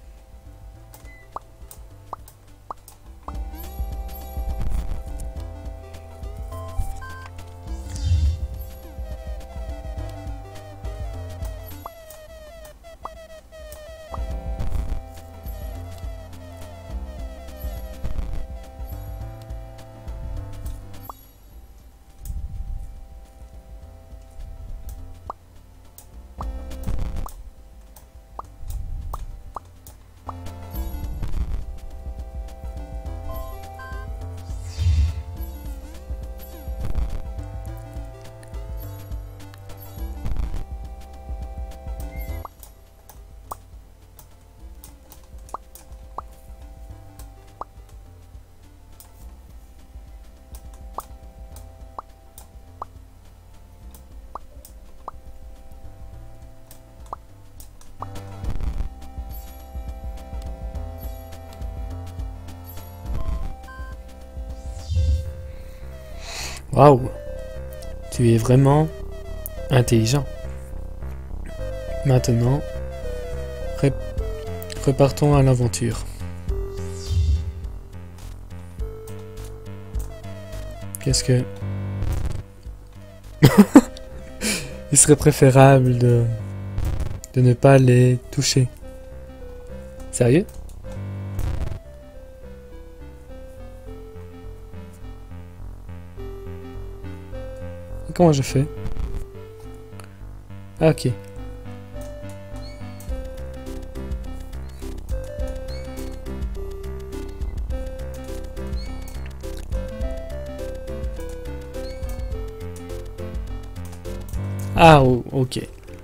Waouh, tu es vraiment intelligent. Maintenant, repartons à l'aventure. Qu'est-ce que... Il serait préférable de ne pas les toucher. Sérieux? Comment je fais? Ah, ok. Ah, oh, ok.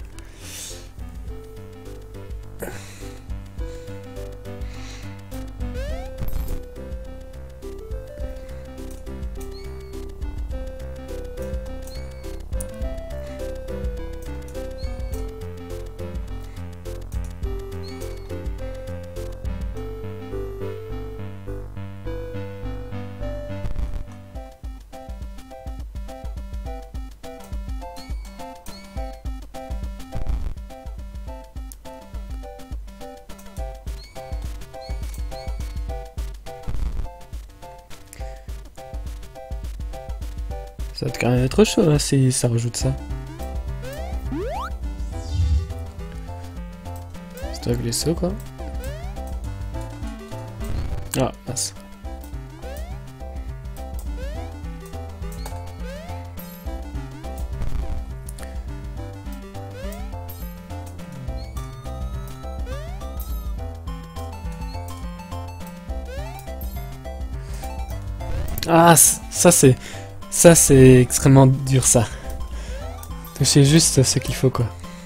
Ça va quand même être chaud là si ça rajoute ça. C'est un glisser quoi. Ah, mince. Ah, ça c'est extrêmement dur ça. C'est juste ce qu'il faut quoi.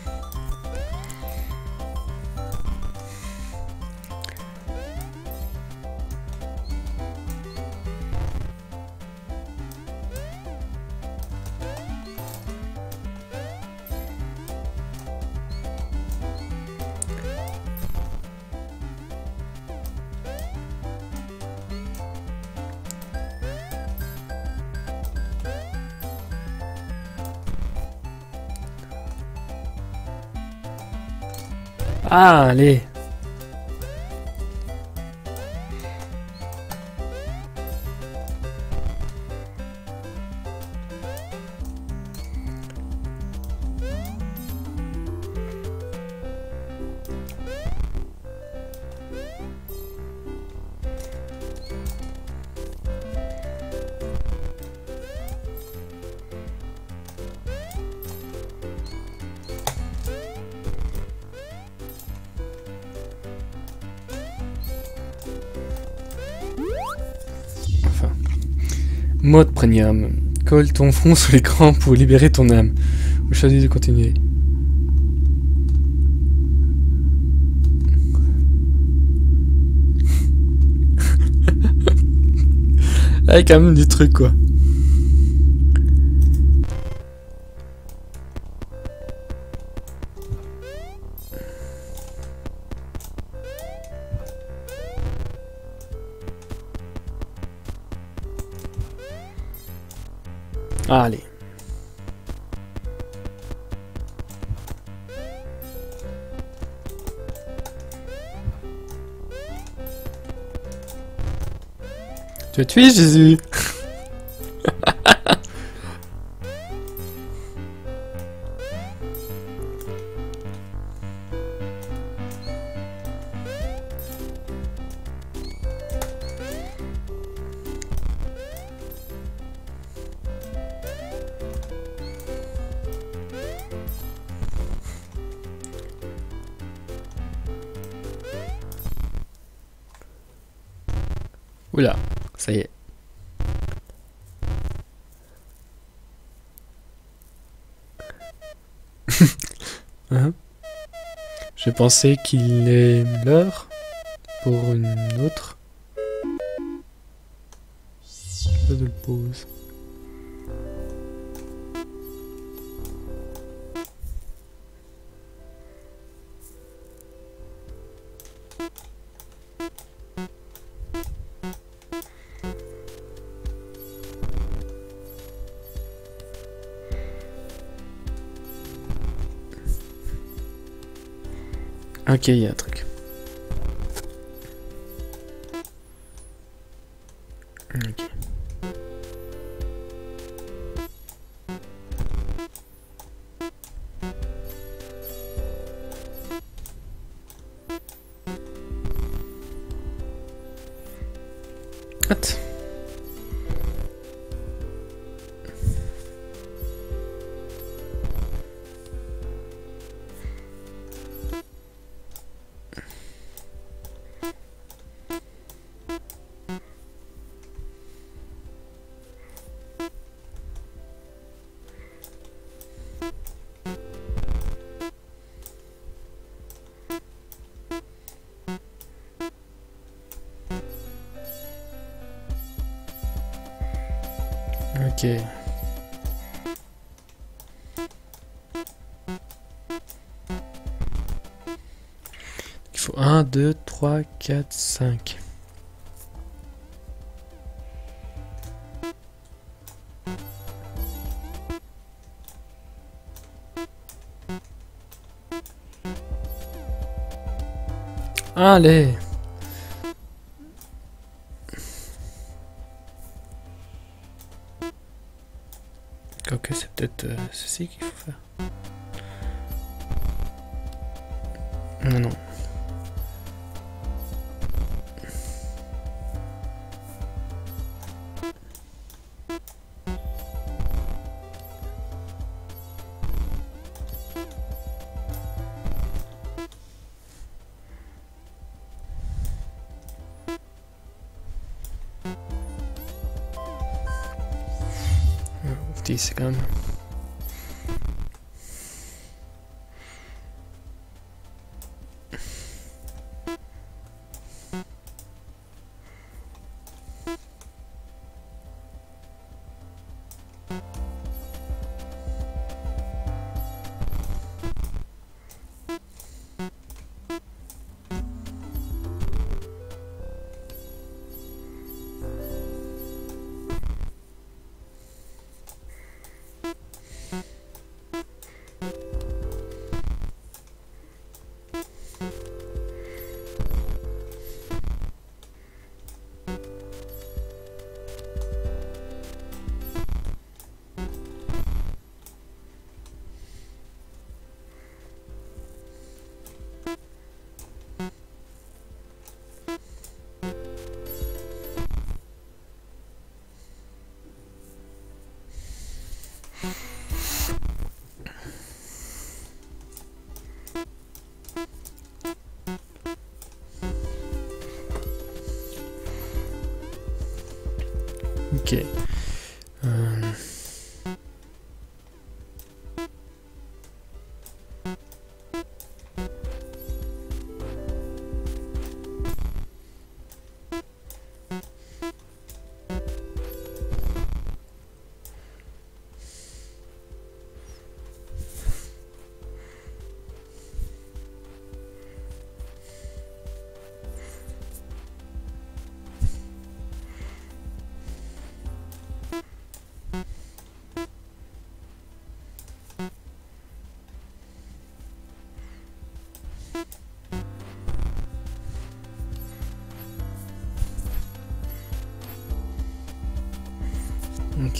Ah, allez. Mode premium. Colle ton front sur l'écran pour libérer ton âme. Ou choisis de continuer. Ah, quand même du truc quoi. Allez. Tu as tué Jésus. Oula, ça y est. Hein? Je pensais qu'il est l'heure pour une autre. Je le pose. Ok, il y a un truc. Ok. What? Ok. Il faut 1, 2, 3, 4, 5. Allez! Ok, c'est peut-être ceci qu'il faut faire. Non, non. C'est quand même. Ok. Ok.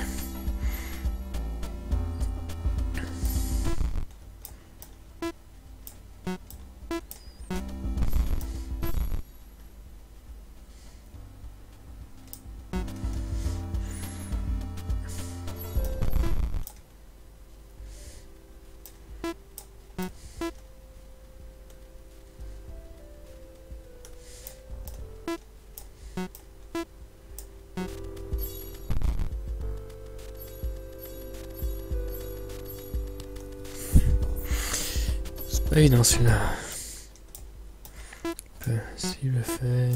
C'est pas évident celui-là. S'il le fait.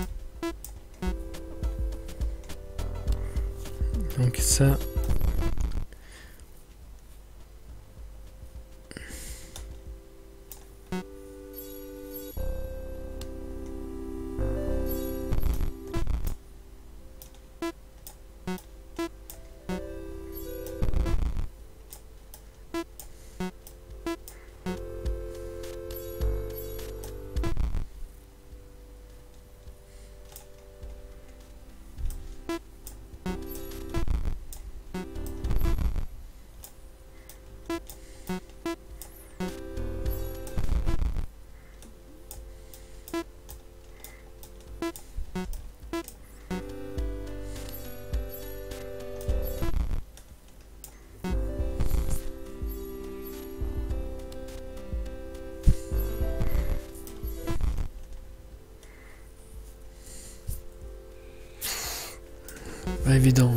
Donc ça. Pas évident.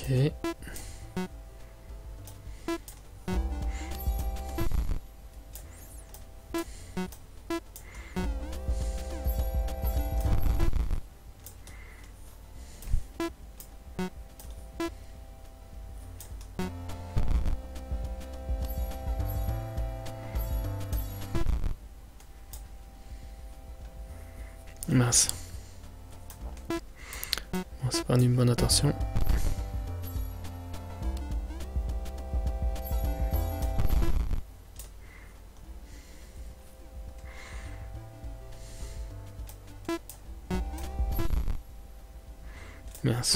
Ok. Mince. Bon, c'est pas une bonne attention. Mince.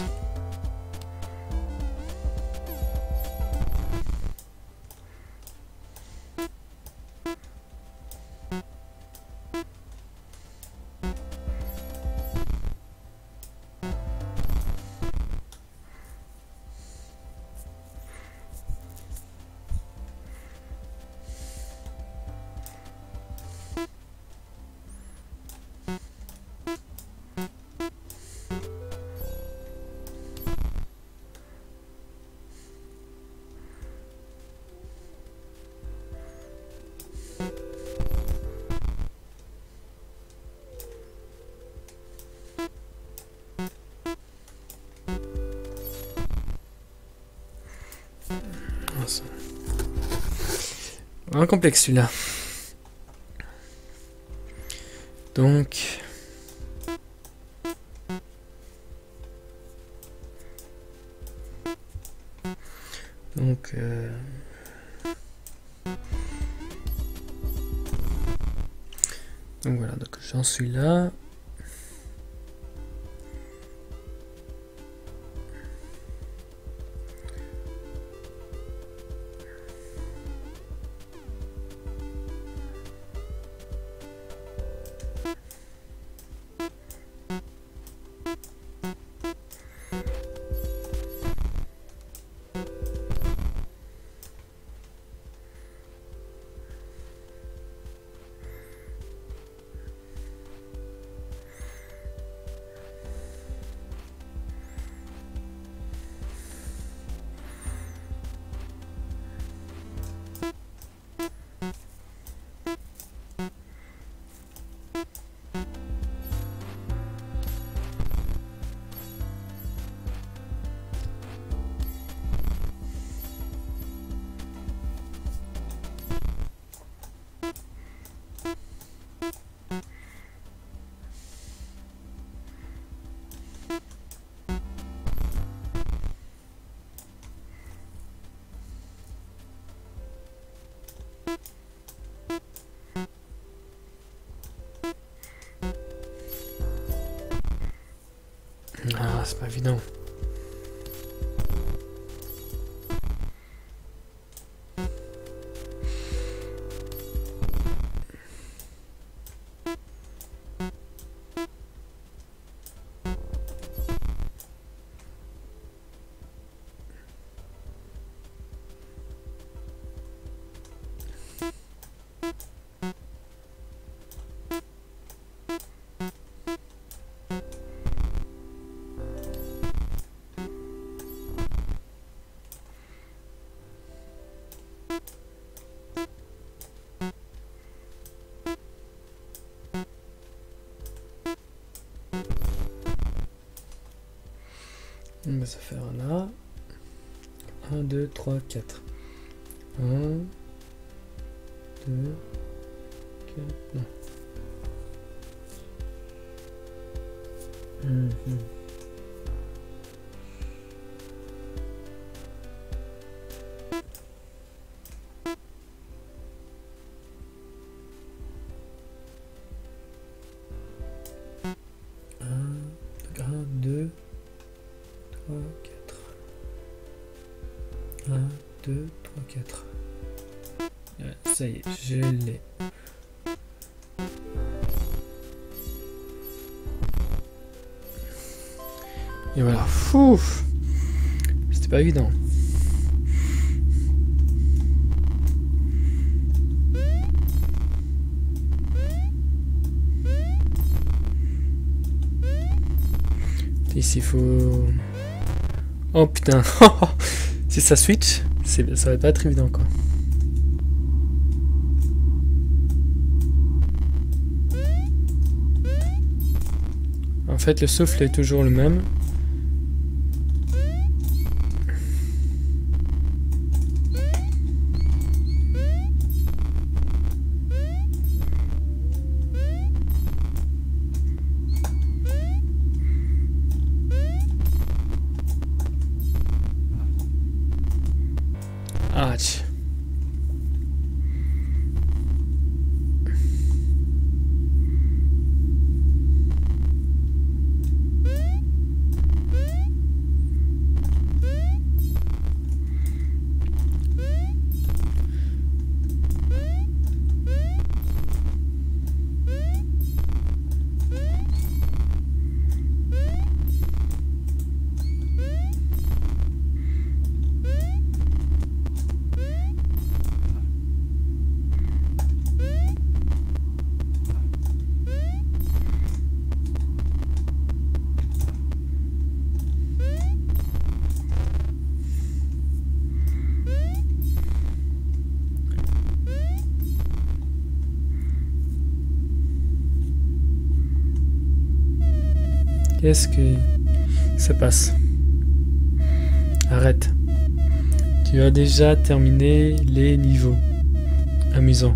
Un complexe celui-là. Donc... Donc voilà, donc j'en suis là. Ah, c'est pas évident. On va se faire là. 1, 2, 3, 4. 1, 2, 4. Non. Un, deux, 3, 4. 1, 2, 3, 4. Ça y est, je l'ai. Et voilà. Fou. C'était pas évident. Ici, il faut Oh putain. Si ça switch, ça va pas être évident quoi. En fait, le souffle est toujours le même. Ouch. Qu'est-ce que ça passe? Arrête. Tu as déjà terminé les niveaux. Amusant.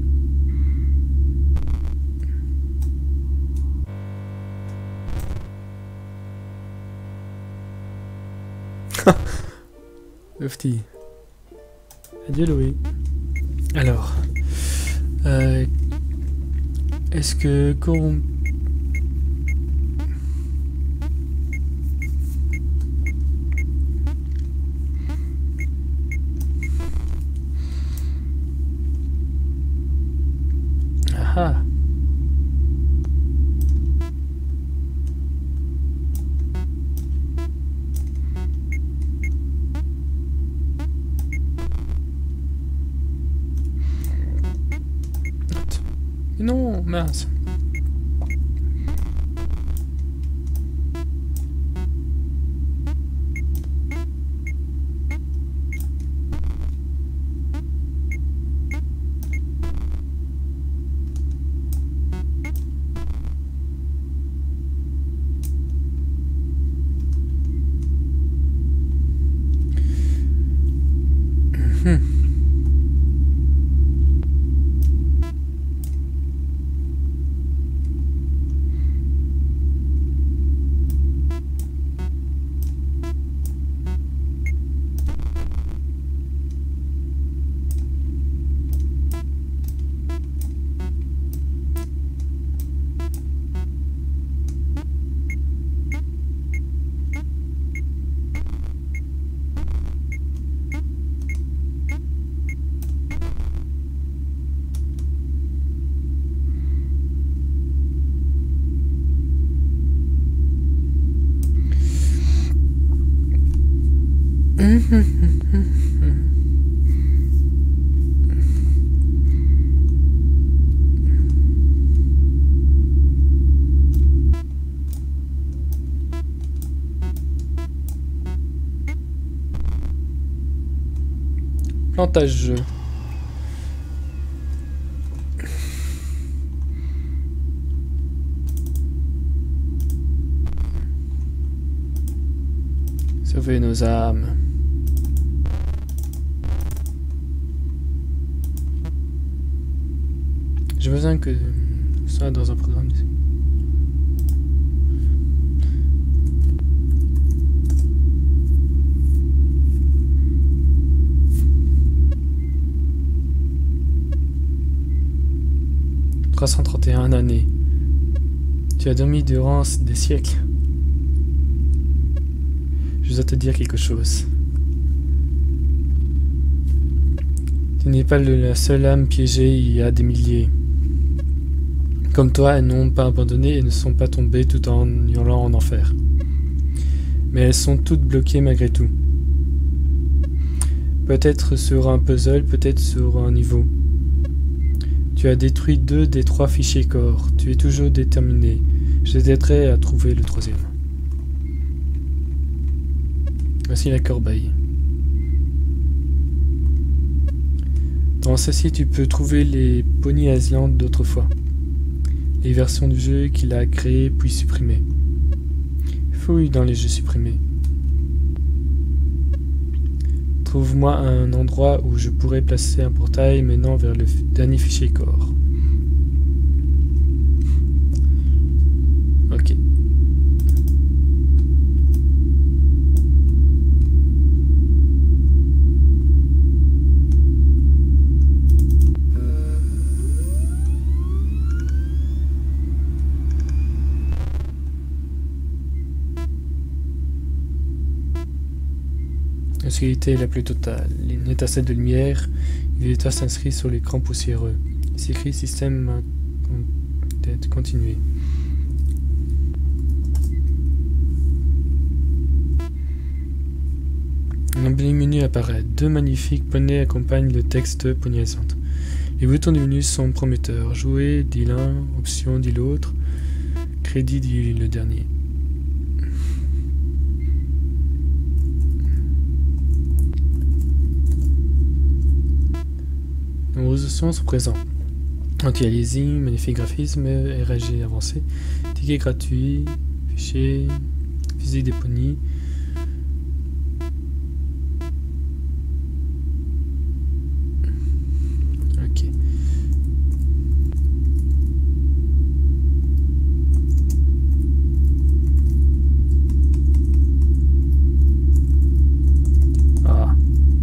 Lofty. Adieu Louis. Alors. Est-ce que... Ah. Non, mince. Plantage. Sauver nos âmes. J'ai besoin que ce soit dans un programme. « 331 années. Tu as dormi durant des siècles. Je dois te dire quelque chose. Tu n'es pas la seule âme piégée il y a des milliers. Comme toi, elles n'ont pas abandonné et ne sont pas tombées tout en hurlant en enfer. Mais elles sont toutes bloquées malgré tout. Peut-être sur un puzzle, peut-être sur un niveau. Tu as détruit 2 des 3 fichiers corps. Tu es toujours déterminé. Je t'aiderai à trouver le 3e. Voici la corbeille. Dans celle-ci, tu peux trouver les Pony Island d'autrefois. Les versions du jeu qu'il a créées puis supprimées. Fouille dans les jeux supprimés. Trouve-moi un endroit où je pourrais placer un portail menant vers le dernier fichier corps. Ok. L'obscurité est la plus totale. Une étincelle de lumière, une étoile s'inscrit sur l'écran poussiéreux. Il s'écrit système d'être continué. Un menu apparaît. 2 magnifiques poneys accompagnent le texte Pony Island. Les boutons du menu sont prometteurs. Jouer dit l'un, option dit l'autre, crédit dit le dernier. Nombreuses options sont présents. Anti-aliasing, magnifique graphisme, RAG avancé, ticket gratuit, fichier, physique des ponies. Ok. Ah.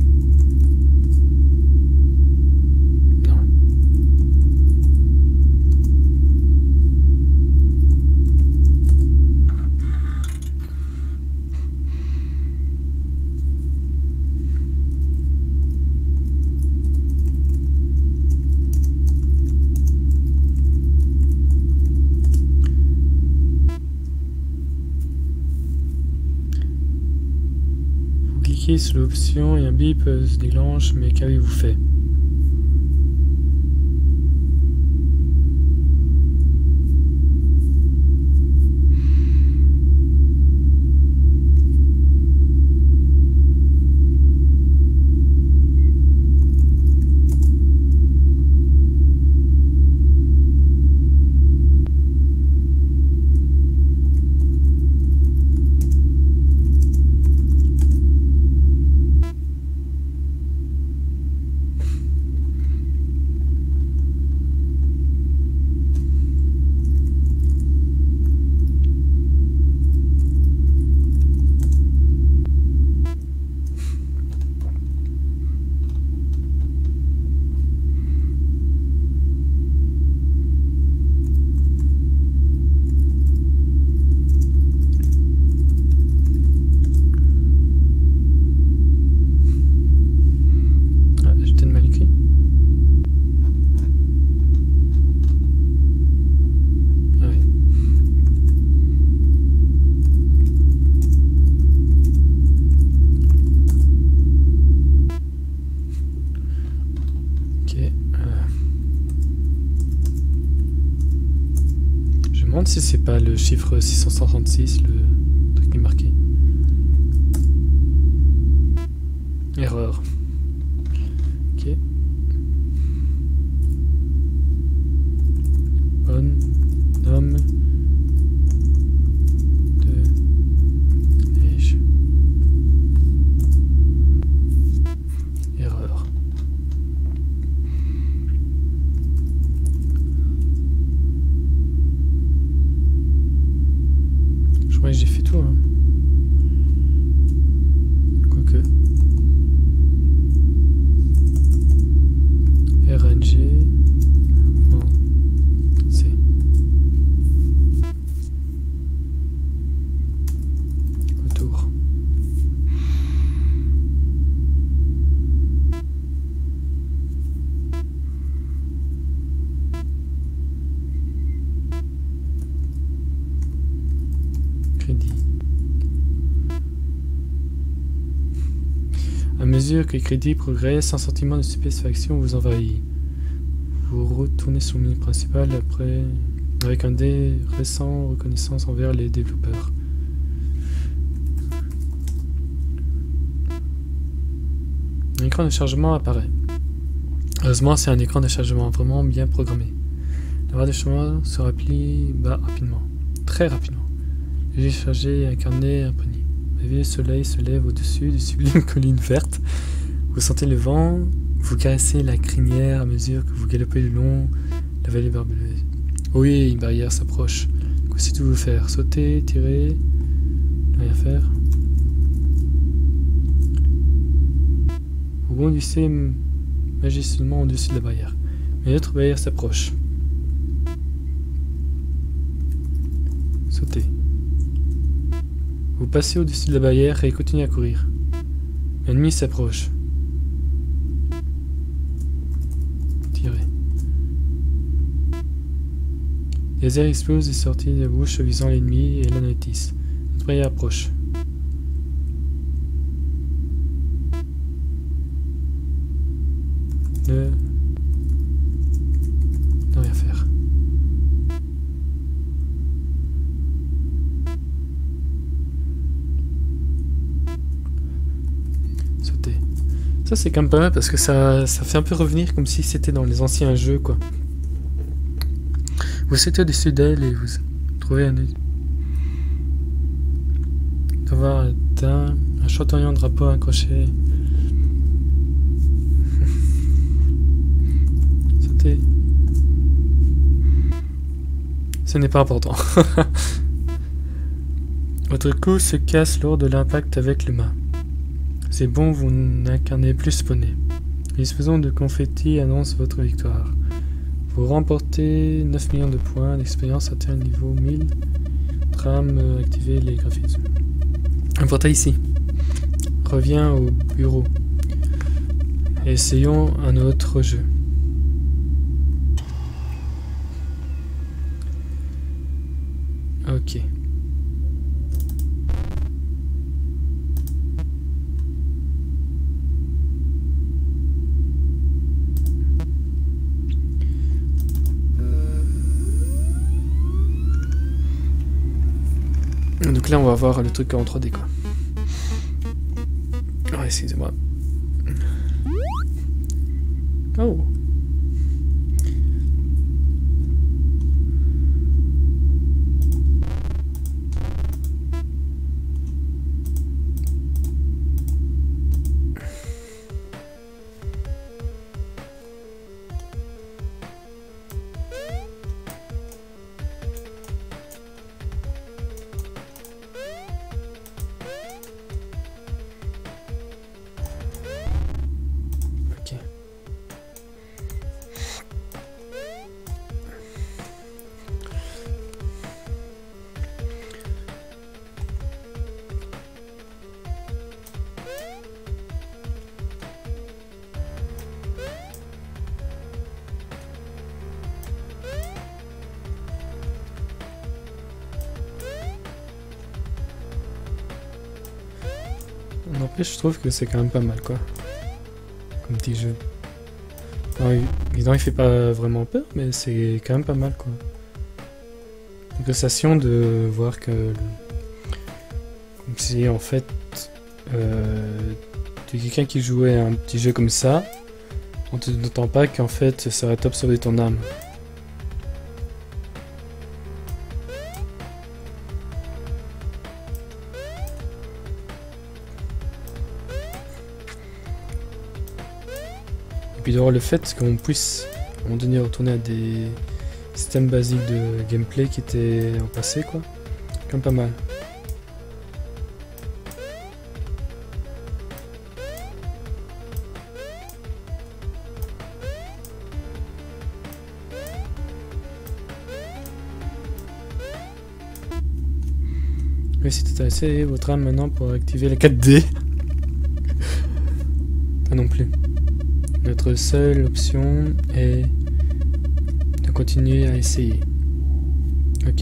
Cliquez sur l'option et un bip se déclenche, mais qu'avez-vous fait? Je me demande si c'est pas le chiffre 666, le truc qui est marqué. Erreur. Ok. Bonhomme de neige. Erreur. Je crois que j'ai fait tout, hein. Quoique. RNG. C. Retour. Crédit. À mesure que le crédit progresse, un sentiment de stupéfaction vous envahit. Vous retournez sur le menu principal après avec un dé récent reconnaissance envers les développeurs. Un écran de chargement apparaît. Heureusement, c'est un écran de chargement vraiment bien programmé. La barre de chargement se replie bas rapidement. Très rapidement. J'ai chargé et incarné un panier. Le soleil se lève au-dessus de sublimes collines vertes. Vous sentez le vent, vous caressez la crinière à mesure que vous galopez le long la vallée barbeuse. Oui, une barrière s'approche. Qu'est-ce que vous faire? Sauter, tirer, ne rien faire. Vous bondissez majestueusement au-dessus de la barrière. Mais l'autre barrière s'approche. Sautez. Vous passez au-dessus de la barrière et continuez à courir. L'ennemi s'approche. Tirez. Les airs explosent et sortent de la bouche visant l'ennemi et l'anéantissent. Notre barrière approche. Ne rien faire. Sauter. Ça c'est quand même pas mal parce que ça fait un peu revenir comme si c'était dans les anciens jeux quoi. Vous sautez au-dessus d'elle et vous trouvez un d'avoir atteint un chatoyant drapeau accroché. Sautez. Ce n'est pas important. Votre cou se casse lors de l'impact avec le mât. C'est bon, vous n'incarnez plus Spawné. L'explosion de confetti annonce votre victoire. Vous remportez 9 millions de points d'expérience atteint le niveau 1000. Trame, activez les graphismes. Un portail ici. Reviens au bureau. Essayons un autre jeu. Ok. Donc là on va voir le truc en 3D quoi. Oh, excusez-moi. Oh. N'empêche, je trouve que c'est quand même pas mal quoi. Comme petit jeu. Évidemment, il fait pas vraiment peur, mais c'est quand même pas mal quoi. La sensation de voir que. Comme si en fait. Tu es quelqu'un qui jouait à un petit jeu comme ça, en te notant pas qu'en fait ça va t'absorber ton âme. Et puis d'avoir le fait qu'on puisse à un moment donné retourner à des systèmes basiques de gameplay qui étaient en passé quoi. Quand même pas mal. Oui, c'est intéressé votre âme maintenant pour activer la 4D. Pas non plus. Notre seule option est de continuer à essayer. Ok.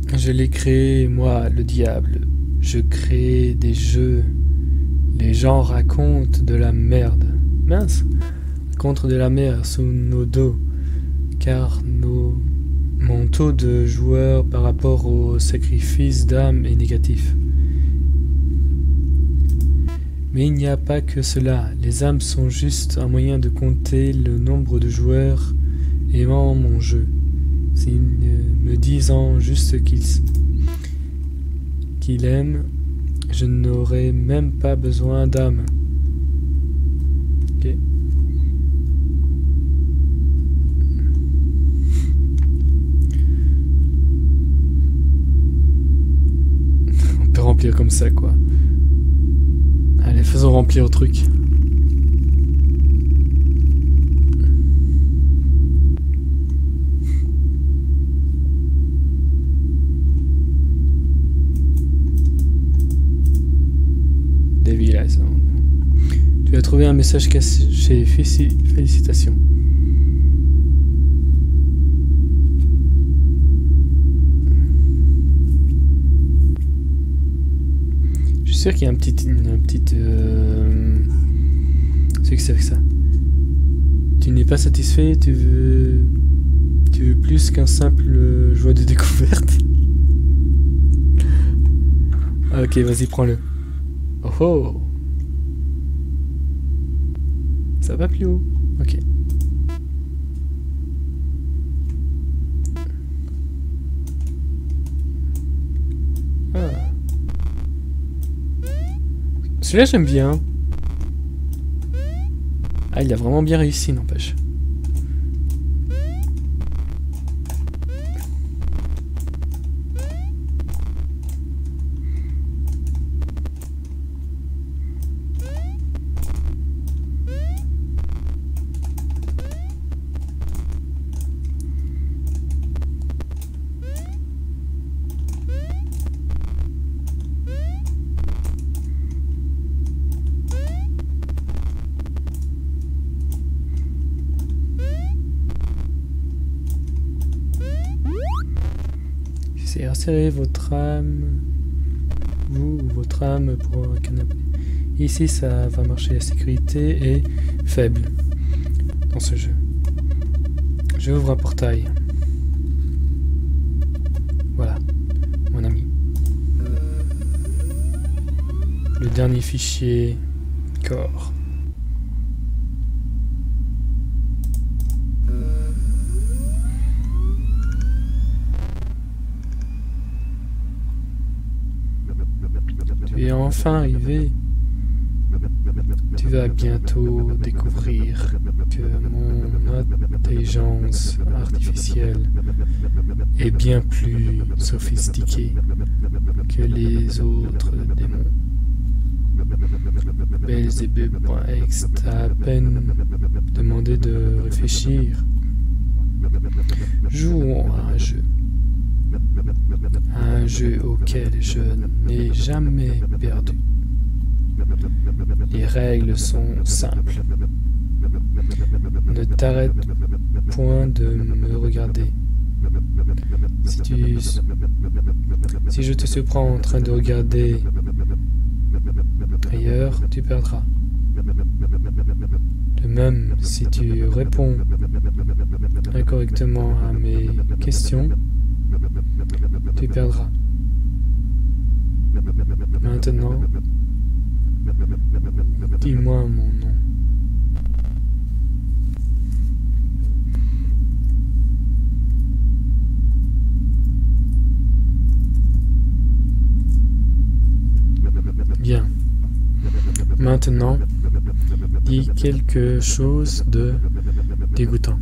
Je l'ai créé, moi, le diable. Je crée des jeux. Les gens racontent de la merde. Mince. Contre de la merde sous nos dos. Car mon taux de joueurs par rapport au sacrifice d'âme est négatif. Mais il n'y a pas que cela. Les âmes sont juste un moyen de compter le nombre de joueurs aimant mon jeu. C'est me disant juste qu'il aime, je n'aurai même pas besoin d'âme. Ok. On peut remplir comme ça, quoi. Allez, faisons remplir le truc. Devil Island. Tu as trouvé un message caché. Félicitations. Je suis sûr qu'il y a une petite c'est que c'est avec ça. Tu n'es pas satisfait, tu veux plus qu'un simple joie de découverte. Ok, vas-y, prends-le. Oh oh. Ça va plus haut. Ok. Ah. Celui-là j'aime bien. Ah, il a vraiment bien réussi, n'empêche. C'est resserrer votre âme, vous ou votre âme pour un canapé. Ici, ça va marcher. La sécurité est faible dans ce jeu. J'ouvre un portail. Voilà, mon ami. Le dernier fichier, corps. Tu es enfin arrivé. Tu vas bientôt découvrir que mon intelligence artificielle est bien plus sophistiquée que les autres démons. Belzebub.exe t'a à peine demandé de réfléchir. Jouons à un jeu. Un jeu auquel je n'ai jamais perdu. Les règles sont simples. Ne t'arrête point de me regarder. Si je te surprends en train de regarder ailleurs, tu perdras. De même, si tu réponds incorrectement à mes questions, tu perdras. Maintenant, dis-moi mon nom. Bien. Maintenant, dis quelque chose de dégoûtant.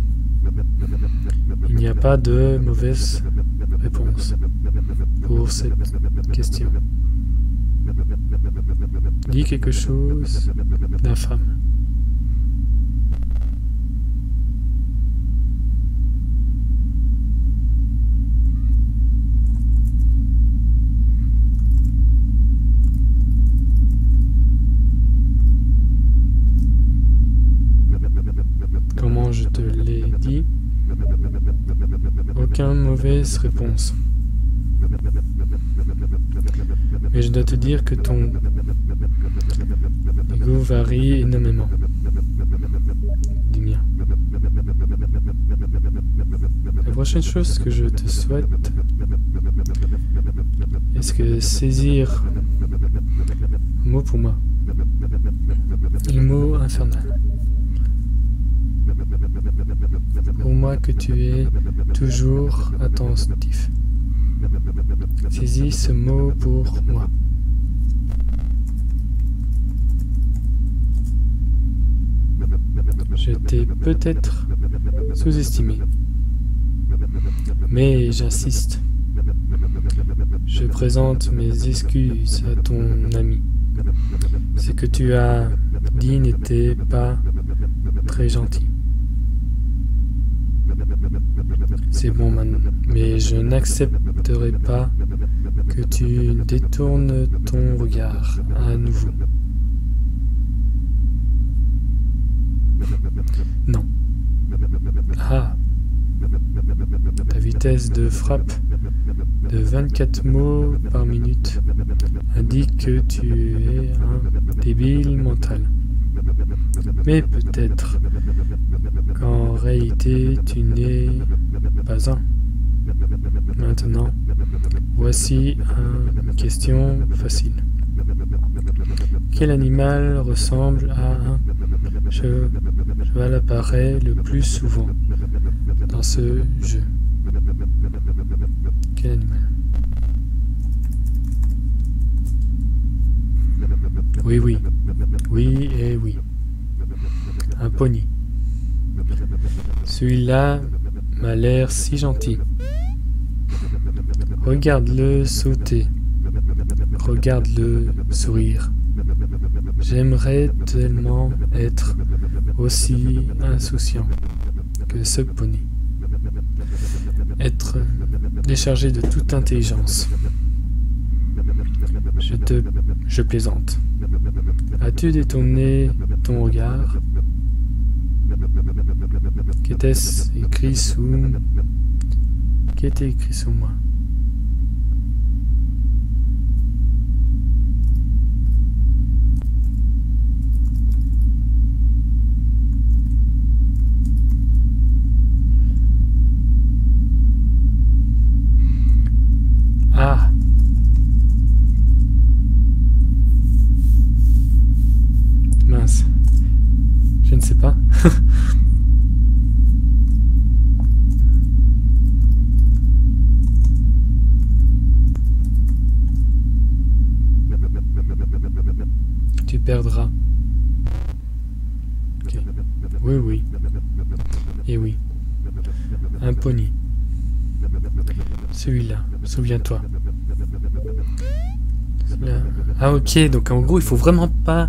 Il n'y a pas de mauvaise réponse pour cette question. Dis quelque chose d'infâme. Comment je te l'ai dit, aucune mauvaise réponse. Mais je dois te dire que ton ego varie énormément du mien. La prochaine chose que je te souhaite, est-ce que saisir mot pour moi, le mot infernal. Pour moi que tu es toujours attentif. Saisis ce mot pour moi. Je t'ai peut-être sous-estimé, mais j'insiste. Je présente mes excuses à ton ami. Ce que tu as dit n'était pas très gentil. C'est bon maintenant, mais je n'accepterai pas que tu détournes ton regard à nouveau. Non. Ah. Ta vitesse de frappe de 24 mots par minute indique que tu es un débile mental. Mais peut-être qu'en réalité tu n'es pas un. Maintenant, voici une question facile. Quel animal ressemble à un cheval apparaît le plus souvent dans ce jeu? Quel animal? Oui, oui. Oui et oui. Un pony. Celui-là m'a l'air si gentil. Regarde-le sauter. Regarde-le sourire. J'aimerais tellement être aussi insouciant que ce pony. Être déchargé de toute intelligence. Je plaisante. As-tu détourné ton regard? Qu'était-ce écrit sous... Qu'était écrit sous moi? Ah! Mince. Je ne sais pas. Tu perdras. Ok. Oui, oui. Et oui. Un pony. Celui-là, souviens-toi. Ah ok, donc en gros il faut vraiment pas...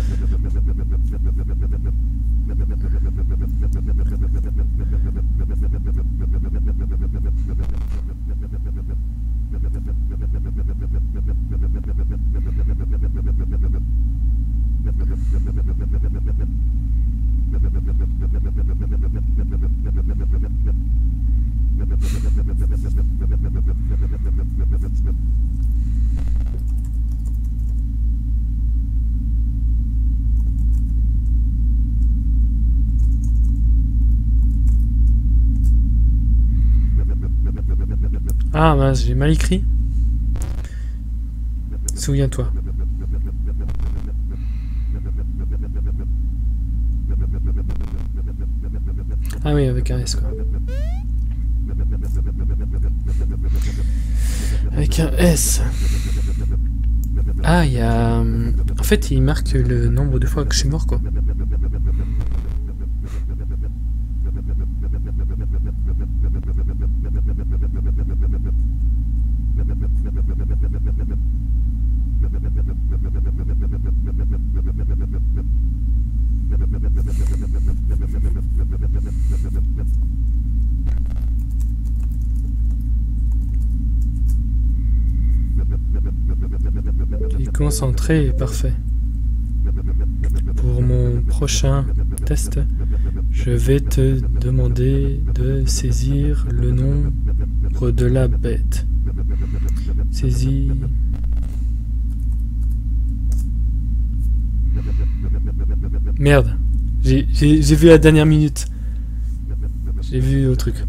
Ah mince, j'ai mal écrit. Souviens-toi. Ah oui, avec un S quoi. Avec un S. Ah, il y a... En fait, il marque le nombre de fois que je suis mort quoi. Concentré et parfait. Pour mon prochain test, je vais te demander de saisir le nombre de la bête. Saisis Merde. J'ai vu à la dernière minute. J'ai vu au truc.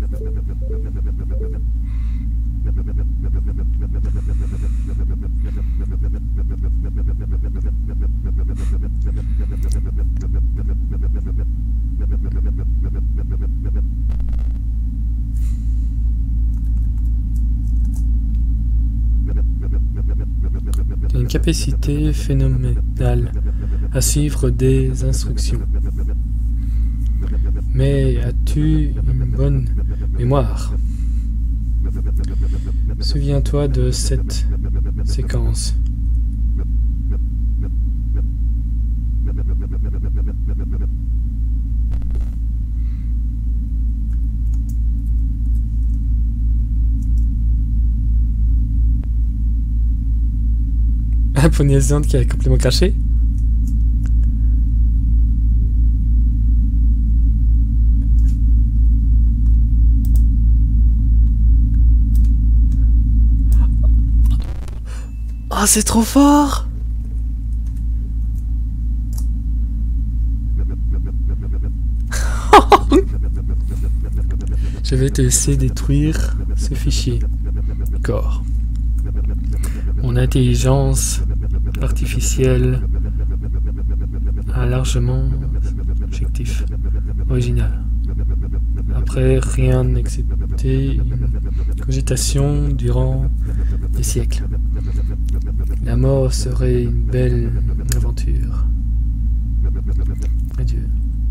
Une capacité phénoménale à suivre des instructions. Mais as-tu une bonne mémoire? Souviens-toi de cette séquence. Un poney asiante qui a complètement craché. Oh, c'est trop fort! Je vais te laisser détruire ce fichier. Corps. Mon intelligence artificielle a largement objectif original. Après rien excepté une cogitation durant des siècles. La mort serait une belle aventure. Adieu.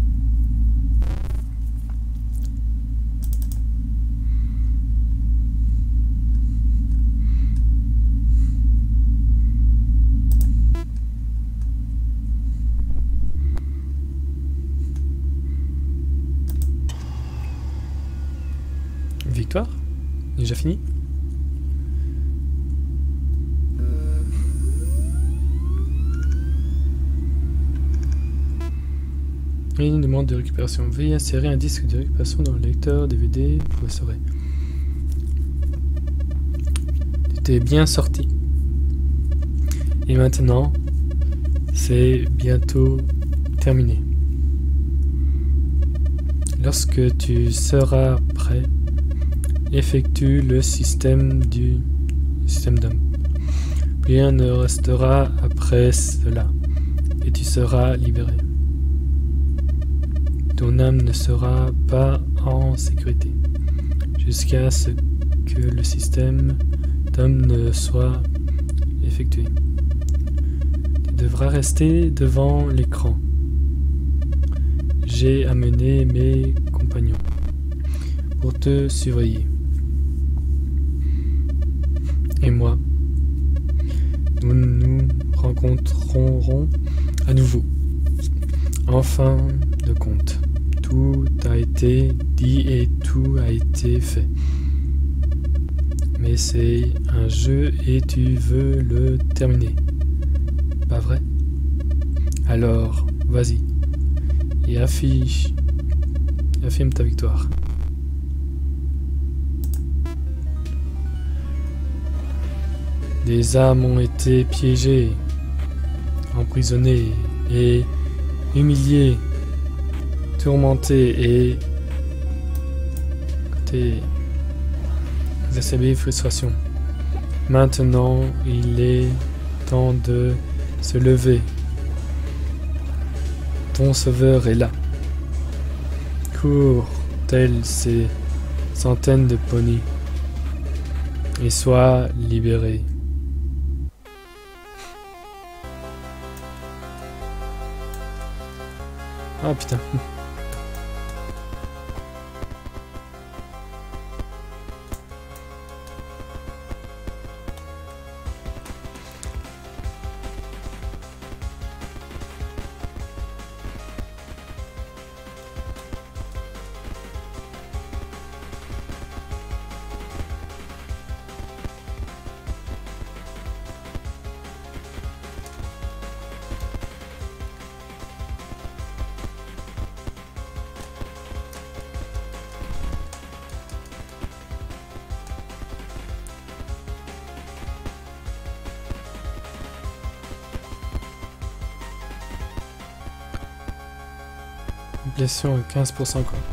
Victoire? Déjà fini? Et une demande de récupération. Veuillez insérer un disque de récupération dans le lecteur DVD. Vous le saurez. Tu t'es bien sorti. Et maintenant, c'est bientôt terminé. Lorsque tu seras prêt, effectue le système dump. Rien ne restera après cela, et tu seras libéré. Ton âme ne sera pas en sécurité, jusqu'à ce que le système dump ne soit effectué. Tu devras rester devant l'écran. J'ai amené mes compagnons pour te surveiller. Et moi, nous nous rencontrerons à nouveau. En fin de compte, tout a été dit et tout a été fait. Mais c'est un jeu et tu veux le terminer. Pas vrai? Alors, vas-y. Et affirme ta victoire. Des âmes ont été piégées, emprisonnées et humiliées, tourmentées et exacerbées frustration. Maintenant, il est temps de se lever. Ton sauveur est là. Cours, tels ces centaines de poneys, et sois libéré. Ah putain. complétion à 15% quoi.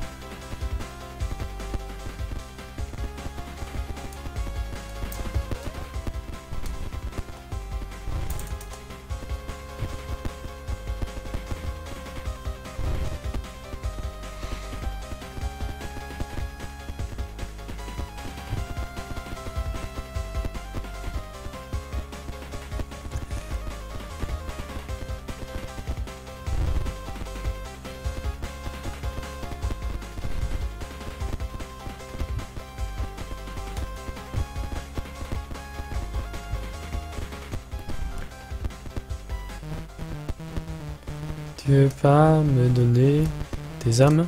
Tu veux pas me donner tes âmes?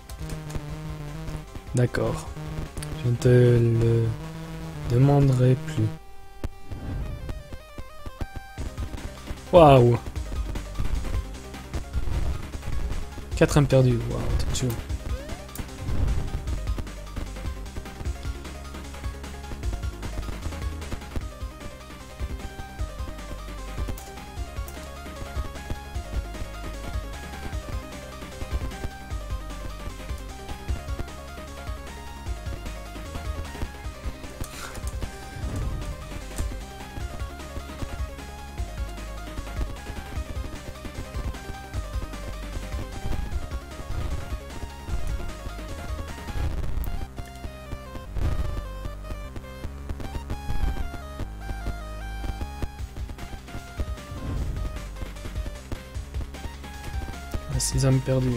D'accord. Je ne te le demanderai plus. Waouh! 4 âmes perdues. Waouh, attention. Ah, 6 âmes perdues.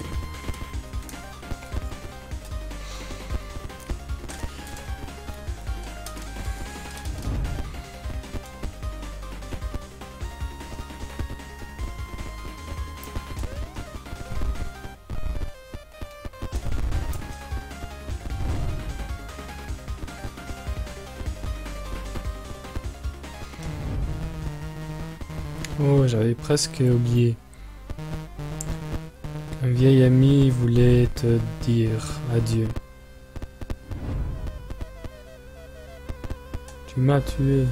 Oh, j'avais presque oublié. Un vieil ami voulait te dire adieu. Tu m'as tué.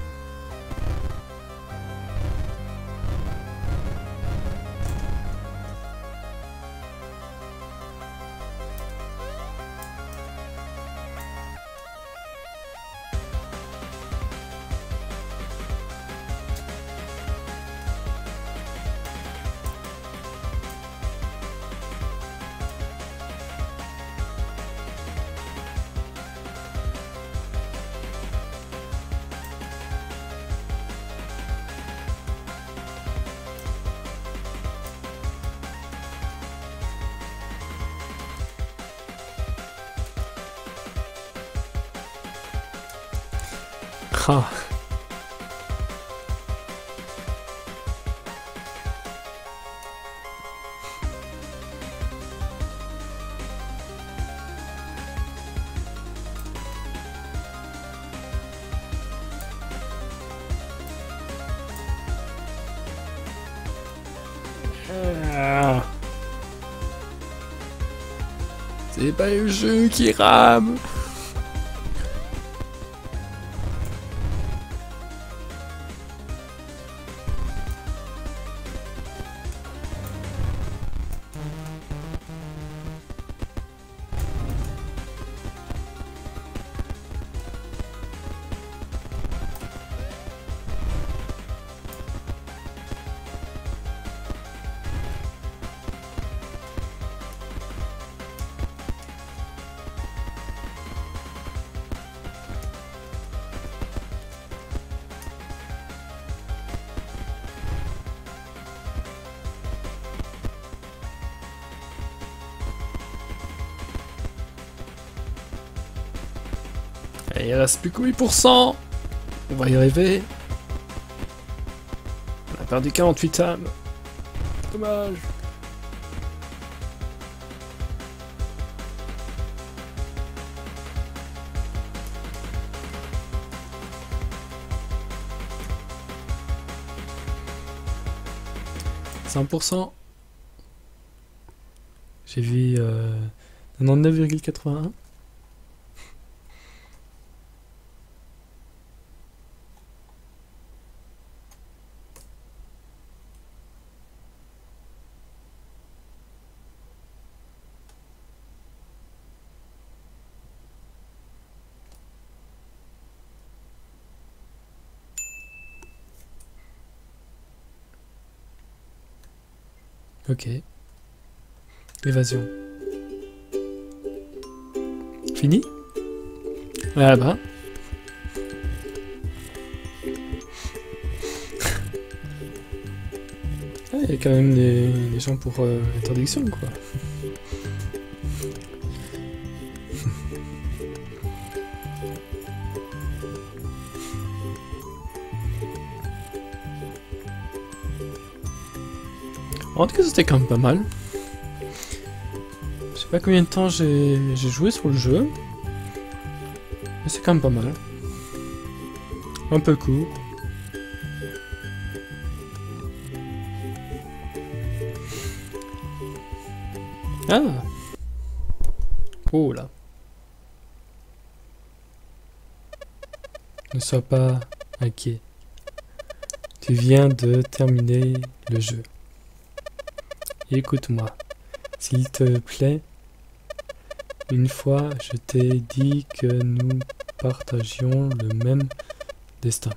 Ah. Ah. C'est pas le jeu qui rame. Et il reste plus que 8%. On va y arriver. On a perdu 48 âmes. Dommage. J'ai vu 99,81. Ok. Évasion. Fini? Ah bah. Ah, il y a quand même des gens pour interdiction, quoi. En tout cas, c'était quand même pas mal. Je sais pas combien de temps j'ai joué sur le jeu. Mais c'est quand même pas mal. Un peu court. Ah! Oh là. Ne sois pas inquiet. Tu viens de terminer le jeu. Écoute-moi. S'il te plaît, une fois je t'ai dit que nous partagions le même destin.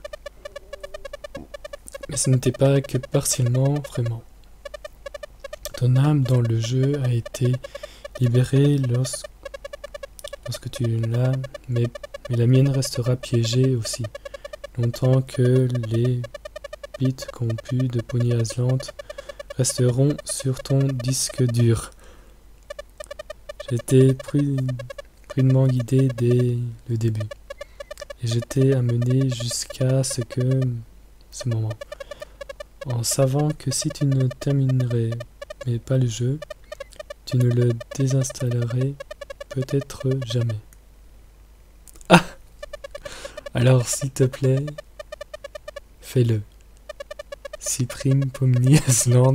Mais ce n'était pas que partiellement vraiment. Ton âme dans le jeu a été libérée lorsque tu l'as, mais la mienne restera piégée aussi, longtemps que les bits corrompus de Pony Island resteront sur ton disque dur. J'étais prudemment guidé dès le début, et je t'ai amené jusqu'à ce moment, en savant que si tu ne terminerais mais pas le jeu, tu ne le désinstallerais peut-être jamais. Ah! Alors s'il te plaît, fais-le. Supprime Pony Island.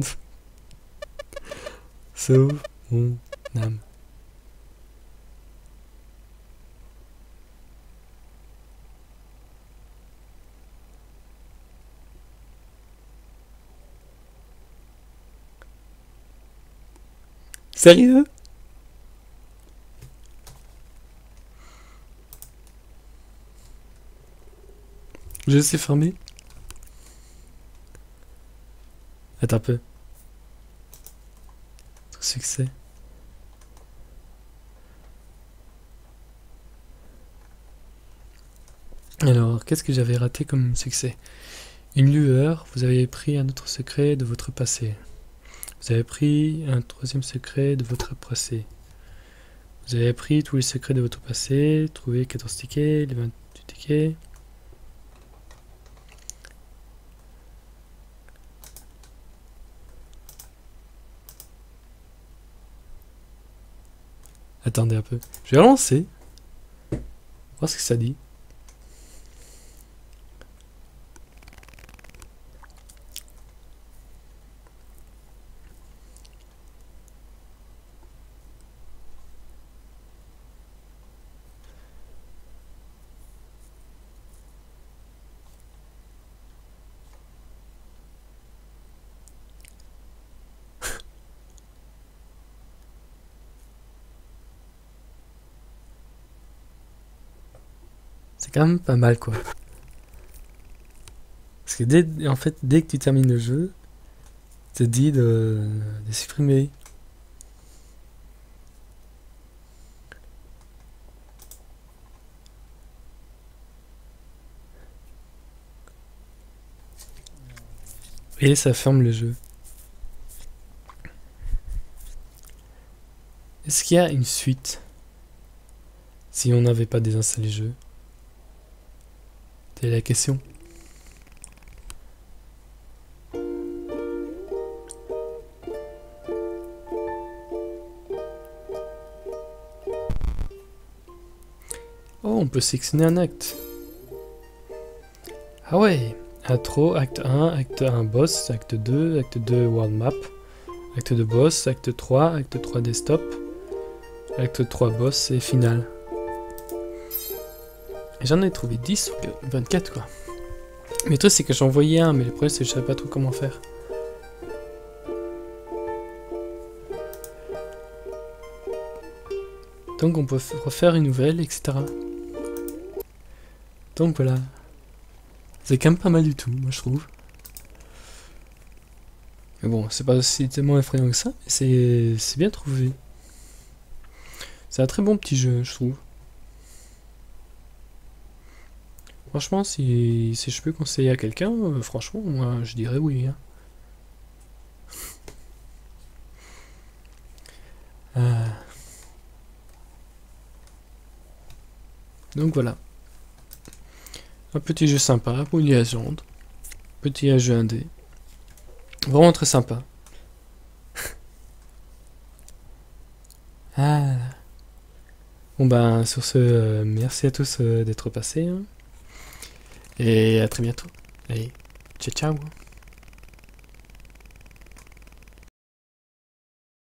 Sauve mon âme. Sérieux? Je sais fermer. Attends un peu. Succès. Alors, qu'est-ce que j'avais raté comme succès? Une lueur, vous avez pris un autre secret de votre passé. Vous avez pris un troisième secret de votre passé. Vous avez pris tous les secrets de votre passé, trouvé 14 tickets, les 28 tickets. Attendez un peu. Je vais relancer. Voir ce que ça dit. C'est quand même pas mal, quoi. Parce que dès que tu termines le jeu, ça te dit de supprimer. Et ça ferme le jeu. Est-ce qu'il y a une suite si on n'avait pas désinstallé le jeu? C'est la question. Oh, on peut sélectionner un acte. Ah ouais, intro, acte 1, acte 1 boss, acte 2 world map, acte 2 boss, acte 3 desktop, acte 3 boss et final. Et j'en ai trouvé 10 sur 24, quoi. Mais le truc c'est que j'en voyais un, mais le problème c'est que je savais pas trop comment faire. Donc on peut refaire une nouvelle, etc. Donc voilà. C'est quand même pas mal du tout, moi je trouve. Mais bon, c'est pas aussi tellement effrayant que ça, mais c'est bien trouvé. C'est un très bon petit jeu, je trouve. Franchement, si je peux conseiller à quelqu'un, franchement, moi, je dirais oui, hein. Euh, donc voilà. Un petit jeu sympa pour une légende. Petit jeu indé. Vraiment très sympa. Ah. Bon ben, sur ce, merci à tous d'être passés, hein. Et à très bientôt. Allez, ciao ciao.